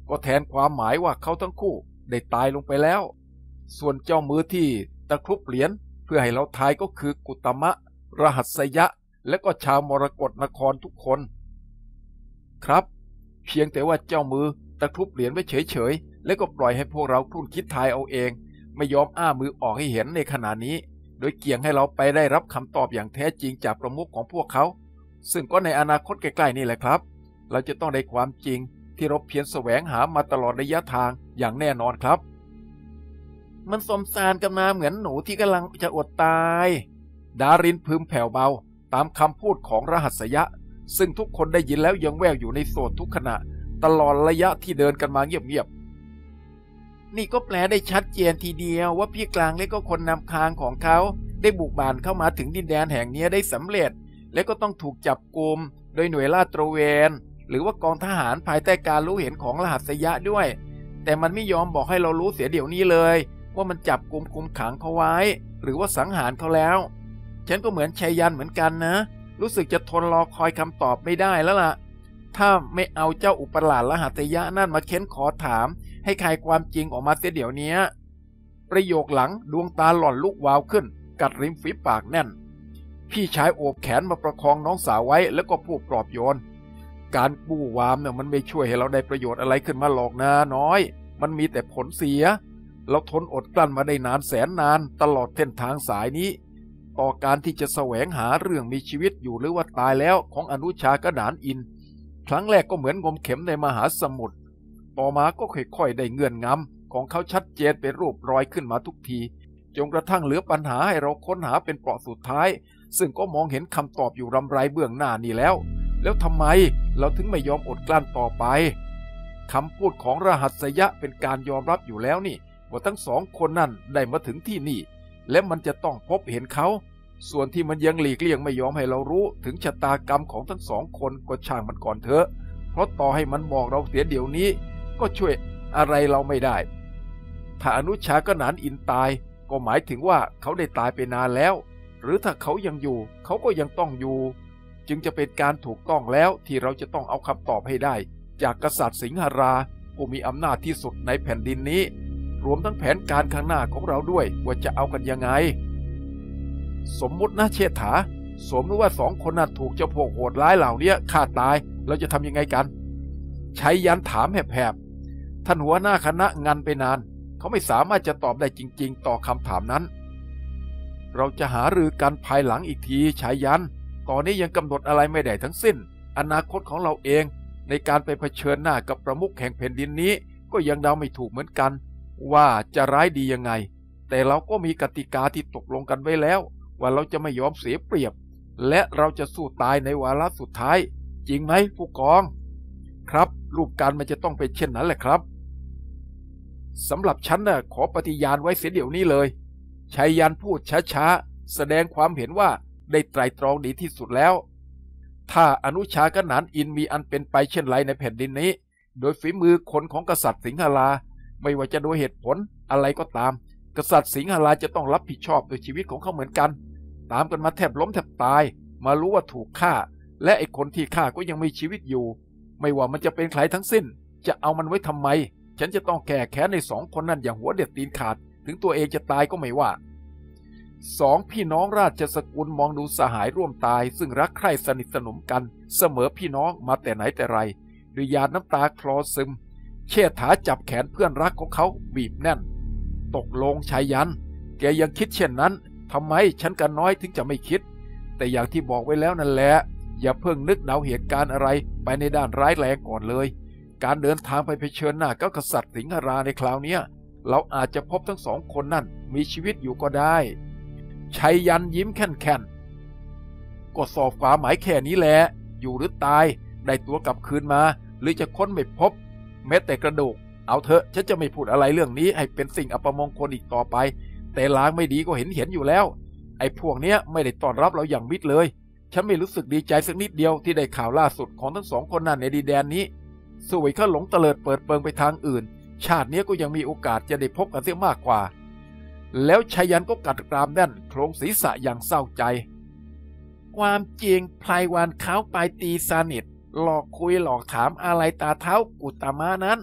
ก็แทนความหมายว่าเขาทั้งคู่ได้ตายลงไปแล้วส่วนเจ้ามือที่ตะครุบเหรียญเพื่อให้เราทายก็คือกุตมะรหัสยะและก็ชาวมรกตนครทุกคนครับเพียงแต่ว่าเจ้ามือตะครุบเหรียญไว้เฉยๆแล้วก็ปล่อยให้พวกเราครุ่นคิดทายเอาเองไม่ยอมอ้ามือออกให้เห็นในขณะนี้โดยเกี่ยงให้เราไปได้รับคำตอบอย่างแท้จริงจากประมุขของพวกเขาซึ่งก็ในอนาคตใกล้ๆนี่แหละครับเราจะต้องได้ความจริงที่เราเพียรแสวงหามาตลอดระยะทางอย่างแน่นอนครับมันสมสารกันมาเหมือนหนูที่กำลังจะอดตายดารินพึมแผ่วเบาตามคำพูดของรหัสยะซึ่งทุกคนได้ยินแล้วยังแววอยู่ในโสดทุกขณะตลอดระยะที่เดินกันมาเงียบๆนี่ก็แปลได้ชัดเจนทีเดียวว่าพี่กลางและก็คนนำทางของเขาได้บุกบานเข้ามาถึงดินแดนแห่งนี้ได้สำเร็จและก็ต้องถูกจับกุมโดยหน่วยลาดตระเวนหรือว่ากองทหารภายใต้การรู้เห็นของรหัสยะด้วยแต่มันไม่ยอมบอกให้เรารู้เสียเดี๋ยวนี้เลยว่ามันจับกุมคุมขังเขาไว้หรือว่าสังหารเขาแล้วฉันก็เหมือนชัยยันเหมือนกันนะรู้สึกจะทนรอคอยคำตอบไม่ได้แล้วล่ะถ้าไม่เอาเจ้าอุปราชรหัสยะนั่นมาเค้นขอถามให้คลายความจริงออกมาเสียเดี๋ยวนี้ประโยคหลังดวงตาหล่อนลุกวาวขึ้นกัดริมฝีปากแน่นพี่ชายโอบแขนมาประคองน้องสาวไว้แล้วก็พูดปลอบโยนการบู้วามเนี่ยมันไม่ช่วยให้เราได้ประโยชน์อะไรขึ้นมาหรอกนะน้อยมันมีแต่ผลเสียเราทนอดกลั้นมาได้นานแสนนานตลอดเส้นทางสายนี้ต่อการที่จะแสวงหาเรื่องมีชีวิตอยู่หรือว่าตายแล้วของอนุชากดานอินครั้งแรกก็เหมือนงมเข็มในมหาสมุทรต่อมาก็ค่อยๆได้เงื่อนงำของเขาชัดเจนเป็นรูปรอยขึ้นมาทุกทีจนกระทั่งเหลือปัญหาให้เราค้นหาเป็นเปราะสุดท้ายซึ่งก็มองเห็นคำตอบอยู่รำไรเบื้องหน้านี่แล้วแล้วทำไมเราถึงไม่ยอมอดกลั้นต่อไปคำพูดของรหัสยะเป็นการยอมรับอยู่แล้วนี่ว่าทั้งสองคนนั่นได้มาถึงที่นี่และมันจะต้องพบเห็นเขาส่วนที่มันยังหลีกเลี่ยงไม่ยอมให้เรารู้ถึงชะตากรรมของทั้งสองคนก็ช่างมันก่อนเถอะเพราะต่อให้มันบอกเราเสียเดี๋ยวนี้ก็ช่วยอะไรเราไม่ได้ถ้าอนุชากนานอินตายก็หมายถึงว่าเขาได้ตายไปนานแล้วหรือถ้าเขายังอยู่เขาก็ยังต้องอยู่จึงจะเป็นการถูกต้องแล้วที่เราจะต้องเอาคำตอบให้ได้จากกษัตริย์สิงหราผู้มีอำนาจที่สุดในแผ่นดินนี้รวมทั้งแผนการข้างหน้าของเราด้วยว่าจะเอากันยังไงสมมุตินะเชษฐาสมมติว่าสองคนนั้นถูกเจ้าพวกโหดร้ายเหล่านี้ฆ่าตายเราจะทำยังไงกันชัยยันถามแหบๆท่านหัวหน้าคณะงันไปนานเขาไม่สามารถจะตอบได้จริงๆต่อคำถามนั้นเราจะหารือกันภายหลังอีกทีชัยยันตอนนี้ยังกำหนดอะไรไม่ได้ทั้งสิ้นอนาคตของเราเองในการไปเผชิญหน้ากับประมุขแห่งแผ่นดินนี้ก็ยังเดาไม่ถูกเหมือนกันว่าจะร้ายดียังไงแต่เราก็มีกติกาที่ตกลงกันไว้แล้วว่าเราจะไม่ยอมเสียเปรียบและเราจะสู้ตายในวาระสุดท้ายจริงไหมผู้กองครับรูปการมันจะต้องเป็นเช่นนั้นแหละครับสำหรับฉันน่ะขอปฏิญาณไว้เสียเดี๋ยวนี้เลยชัยยันพูดช้าๆแสดงความเห็นว่าได้ไตร่ตรองดีที่สุดแล้วถ้าอนุชากนานอินมีอันเป็นไปเช่นไรในแผ่นดินนี้โดยฝีมือคนของกษัตริย์สิงหราไม่ว่าจะโดยเหตุผลอะไรก็ตามกษัตริย์สิงหราจะต้องรับผิดชอบโดยชีวิตของเขาเหมือนกันตามกันมาแทบล้มแทบตายมารู้ว่าถูกฆ่าและไอ้คนที่ฆ่าก็ยังมีชีวิตอยู่ไม่ว่ามันจะเป็นใครทั้งสิ้นจะเอามันไว้ทำไมฉันจะต้องแก้แค้นในสองคนนั้นอย่างหัวเด็ดตีนขาดถึงตัวเองจะตายก็ไม่ว่าสองพี่น้องราชสกุลมองดูสหายร่วมตายซึ่งรักใคร่สนิทสนมกันเสมอพี่น้องมาแต่ไหนแต่ไรด้วยหยาดน้ำตาคลอซึมเชษฐาจับแขนเพื่อนรักของเขาบีบแน่นตกลงชัยยันแกยังคิดเช่นนั้นทำไมฉันกันน้อยถึงจะไม่คิดแต่อย่างที่บอกไว้แล้วนั่นแหละอย่าเพิ่งนึกเดาเหตุการณ์อะไรไปในด้านร้ายแรงก่อนเลยการเดินทางไปเผชิญหน้ากับกษัตริย์สิงหราในคราวนี้เราอาจจะพบทั้งสองคนนั่นมีชีวิตอยู่ก็ได้ชัยยันยิ้มแค่นๆก็สอบความหมายแค่นี้แหละอยู่หรือตายได้ตัวกลับคืนมาหรือจะค้นไม่พบแม้แต่กระดูกเอาเถอะฉันจะไม่พูดอะไรเรื่องนี้ให้เป็นสิ่งอัปมงคลอีกต่อไปแต่ล้างไม่ดีก็เห็นเห็นอยู่แล้วไอ้พวกเนี้ยไม่ได้ต้อนรับเราอย่างมิตรเลยฉันไม่รู้สึกดีใจสักนิดเดียวที่ได้ข่าวล่าสุดของทั้งสองคนนั้นในดินแดนนี้สวยข้าหลงเตลิดเปิดเปิงไปทางอื่นชาตินี้ก็ยังมีโอกาสจะได้พบกันเสียมากกว่าแล้วชัยยันก็กัดกรามแน่นโครงศีรษะอย่างเศร้าใจความจริงไพรวันเขาไปตีสนิทหลอกคุยหลอกถามอะไรตาเท้ากุตมะนั้น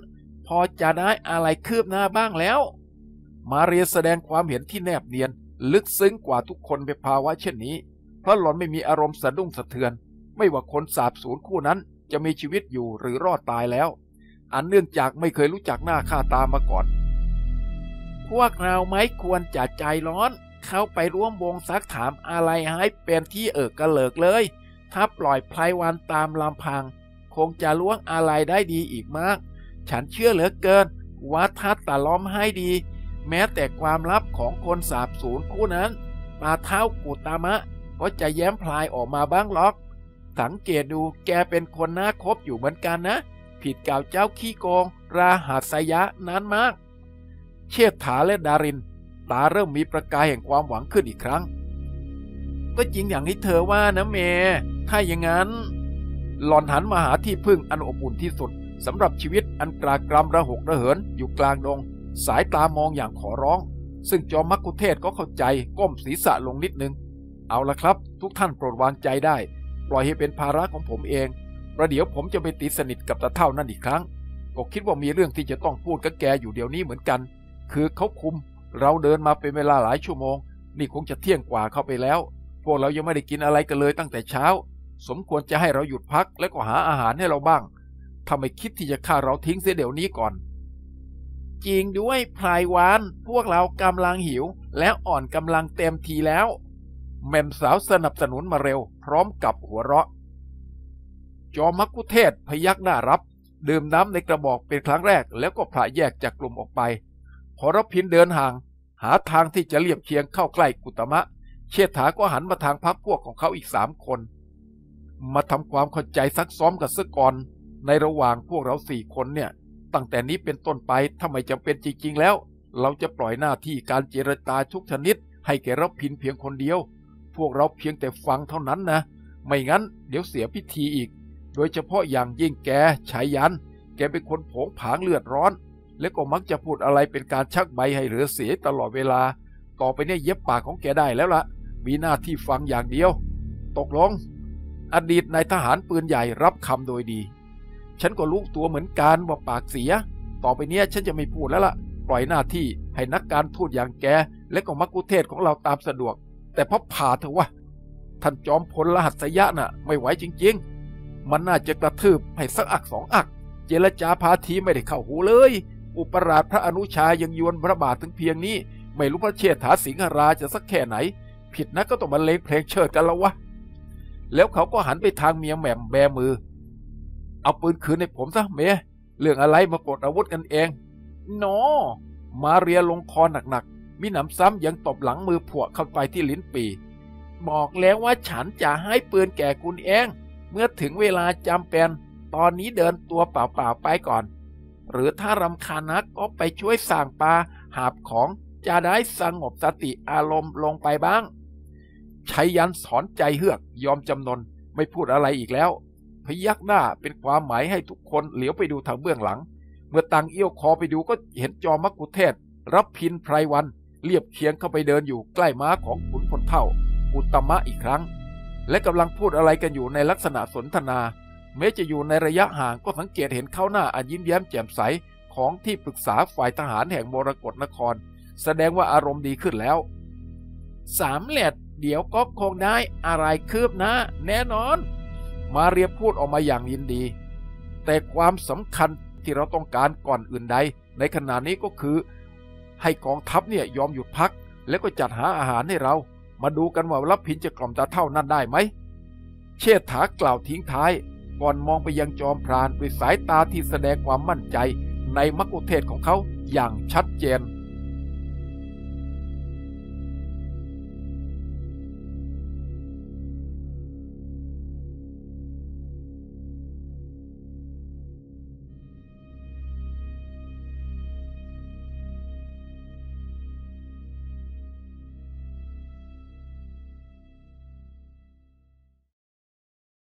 พอจะได้อะไรคืบหน้าบ้างแล้วมาเรียแสดงความเห็นที่แนบเนียนลึกซึ้งกว่าทุกคนในภาวะเช่นนี้เพราะหล่อนไม่มีอารมณ์สะดุ้งสะเทือนไม่ว่าคนสาบสูญคู่นั้นจะมีชีวิตอยู่หรือรอดตายแล้วอันเนื่องจากไม่เคยรู้จักหน้าค่าตามาก่อนพวกเราไม่ควรจะใจร้อนเข้าไปร่วมวงซักถามอะไรให้เป็นที่เอิกกระเลิกเลยถ้าปล่อยไพรวันตามลำพังคงจะล้วงอะไรได้ดีอีกมากฉันเชื่อเหลือเกินว่าถ้าตะล้อมให้ดีแม้แต่ความลับของคนสาบสูญคู่นั้นตาเท้ากุตามะก็จะแย้มพลายออกมาบ้างหรอกสังเกตดูแกเป็นคนน่าคบอยู่เหมือนกันนะผิดกับเจ้าขี้โกงราหัสยะนั้นมากเชษฐาและดารินตาเริ่มมีประกายแห่งความหวังขึ้นอีกครั้งก็จริงอย่างที่เธอว่านะเมถ้าอย่างนั้นหล่อนหันมาหาที่พึ่งอันอบอุ่นที่สุดสำหรับชีวิตอันกรากรำระหกระเหินอยู่กลางดงสายตามองอย่างขอร้องซึ่งจอมมักคุเทศก็เข้าใจก้มศีรษะลงนิดนึงเอาละครับทุกท่านโปรดวางใจได้ปล่อยให้เป็นภาระของผมเองประเดี๋ยวผมจะไปตีสนิทกับตาเท่านั่นอีกครั้งก็คิดว่ามีเรื่องที่จะต้องพูดกับแกอยู่เดี๋ยวนี้เหมือนกันคือเขาคุมเราเดินมาเป็นเวลาหลายชั่วโมงนี่คงจะเที่ยงกว่าเข้าไปแล้วพวกเรายังไม่ได้กินอะไรกันเลยตั้งแต่เช้าสมควรจะให้เราหยุดพักและก็หาอาหารให้เราบ้างถ้าไม่คิดที่จะฆ่าเราทิ้งเสียเดี๋ยวนี้ก่อนจริงด้วยพลายวานพวกเรากำลังหิวและอ่อนกำลังเต็มทีแล้วแม่มสาวสนับสนุนมาเร็วพร้อมกับหัวเราะจอมมักคุเทศพยักหน้ารับดื่มน้ำในกระบอกเป็นครั้งแรกแล้วก็พละแยกจากกลุ่มออกไปพอรพินเดินห่างหาทางที่จะเลียบเคียงเข้าใกล้กุตมะเชษฐาก็หันมาทางพรรคพวกของเขาอีกสามคนมาทำความเข้าใจซักซ้อมกันซะก่อนในระหว่างพวกเราสี่คนเนี่ยตั้งแต่นี้เป็นต้นไปถ้าไม่จำเป็นจริงๆแล้วเราจะปล่อยหน้าที่การเจรจาทุกชนิดให้แกรพินเพียงคนเดียวพวกเราเพียงแต่ฟังเท่านั้นนะไม่งั้นเดี๋ยวเสียพิธีอีกโดยเฉพาะอย่างยิ่งแกชายยันแกเป็นคนโผงผางเลือดร้อนและก็มักจะพูดอะไรเป็นการชักใบให้เหลือเสียตลอดเวลาต่อไปเนี่ยเย็บปากของแกได้แล้วละมีหน้าที่ฟังอย่างเดียวตกลงอดีตนายทหารปืนใหญ่รับคำโดยดีฉันก็รู้ตัวเหมือนกันว่าปากเสียต่อไปเนี้ยฉันจะไม่พูดแล้วล่ะปล่อยหน้าที่ให้นักการทูตอย่างแกและก็มักคุเทศของเราตามสะดวกแต่พอผ่าเถอะวะท่านจอมพลรหัสยะน่ะไม่ไหวจริงๆมันน่าจะกระทืบให้สักอักสองอักเจรจาพาทีไม่ได้เข้าหูเลยอุปราชพระอนุชายังยวนพระบาทถึงเพียงนี้ไม่รู้พระเชษฐาสิงหราจะสักแค่ไหนผิดนักก็ต้องมาเลงเพลงเชิดกันแล้ววะแล้วเขาก็หันไปทางเมียแหม่มแบมือเอาปืนคืนให้ผมซะเมย์เรื่องอะไรมาปลดอาวุธกันเองนอมาเรียลงคอหนักๆมีหนำซ้ำยังตบหลังมือผัวเข้าไปที่ลิ้นปีบอกแล้วว่าฉันจะให้ปืนแก่คุณเองเมื่อถึงเวลาจำเป็นตอนนี้เดินตัวเปล่าๆไปก่อนหรือถ้ารำคาญนักก็ไปช่วยสั่งปลาหาบของจะได้สงบสติอารมณ์ลงไปบ้างชัยยันสอนใจเฮือกยอมจำนนไม่พูดอะไรอีกแล้วพยักหน้าเป็นความหมายให้ทุกคนเหลียวไปดูทางเบื้องหลังเมื่อตังเอี้ยวคอไปดูก็เห็นจอมมักคุเทศรับพินไพรวันเรียบเคียงเข้าไปเดินอยู่ใกล้ม้าของขุนพลเท่าอุตมะอีกครั้งและกำลังพูดอะไรกันอยู่ในลักษณะสนทนาแม้จะอยู่ในระยะห่างก็สังเกตเห็นเขาหน้าอันยิ้มแย้มแจ่มใสของที่ปรึกษาฝ่ายทหารแห่งมรกตนครแสดงว่าอารมณ์ดีขึ้นแล้วสามเหล็ดเดี๋ยวก็คงได้อะไรคืบหน้าแน่นอนมาเรียพูดออกมาอย่างยินดีแต่ความสำคัญที่เราต้องการก่อนอื่นใดในขณะนี้ก็คือให้กองทัพเนี่ยยอมหยุดพักแล้วก็จัดหาอาหารให้เรามาดูกันว่ารับพินจะกล่อมตาเท่านั้นได้ไหมเชษฐากล่าวทิ้งท้ายก่อนมองไปยังจอมพรานด้วยสายตาที่แสดงความมั่นใจในมักคุเทศของเขาอย่างชัดเจน